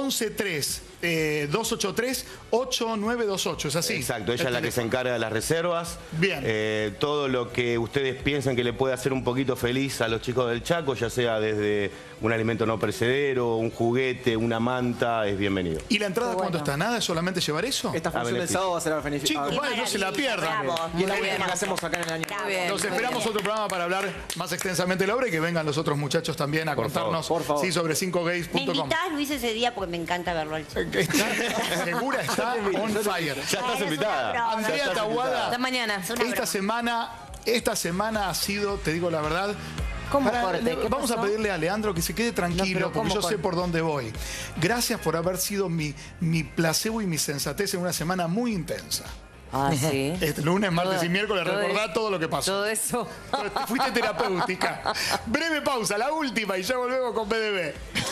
11-3-283-8928, ¿es así? Exacto, ella es la que se encarga de las reservas. Bien. Todo lo que ustedes piensan que le puede hacer un poquito feliz a los chicos del Chaco, ya sea desde un alimento no perecedero, un juguete, una manta, es bienvenido. ¿Y la entrada cuánto está? ¿Nada? ¿Es solamente llevar eso? Esta función del sábado va a ser a beneficio. Chicos, vaya, no se la pierdan. Y es la última que hacemos acá en el año. Los esperamos otro programa para hablar más extensamente de la obra y que vengan los otros muchachos también a contarnos sí, sobre Me 5gays.com. invitás, Luis, ese día porque me encanta verlo al chico. Segura está on fire. Ya estás invitada. Andrea Tahuada, Hasta mañana. esta semana ha sido, te digo la verdad, ¿Cómo corte? ¿Qué vamos pasó? a pedirle a Leandro que se quede tranquilo, porque yo sé por dónde voy. Gracias por haber sido mi placebo y mi sensatez en una semana muy intensa. Ah, sí. Lunes, martes y miércoles, recordá todo lo que pasó. Todo eso. Fuiste terapéutica. Breve pausa, la última, y ya volvemos con BDB.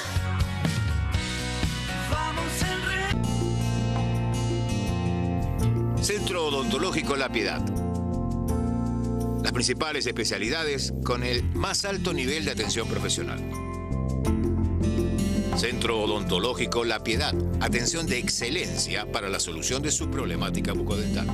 Centro Odontológico La Piedad. Las principales especialidades con el más alto nivel de atención profesional. Centro Odontológico La Piedad. Atención de excelencia para la solución de su problemática bucodental.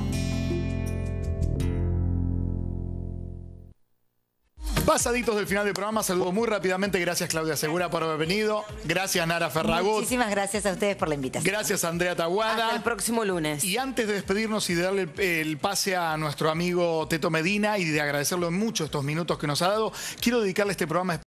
Pasaditos del final del programa, saludo muy rápidamente. Gracias, Claudia Segura, por haber venido. Gracias, Nara Ferragut. Muchísimas gracias a ustedes por la invitación. Gracias, Andrea Tahuada. Hasta el próximo lunes. Y antes de despedirnos y de darle el pase a nuestro amigo Teto Medina y de agradecerle mucho estos minutos que nos ha dado, quiero dedicarle este programa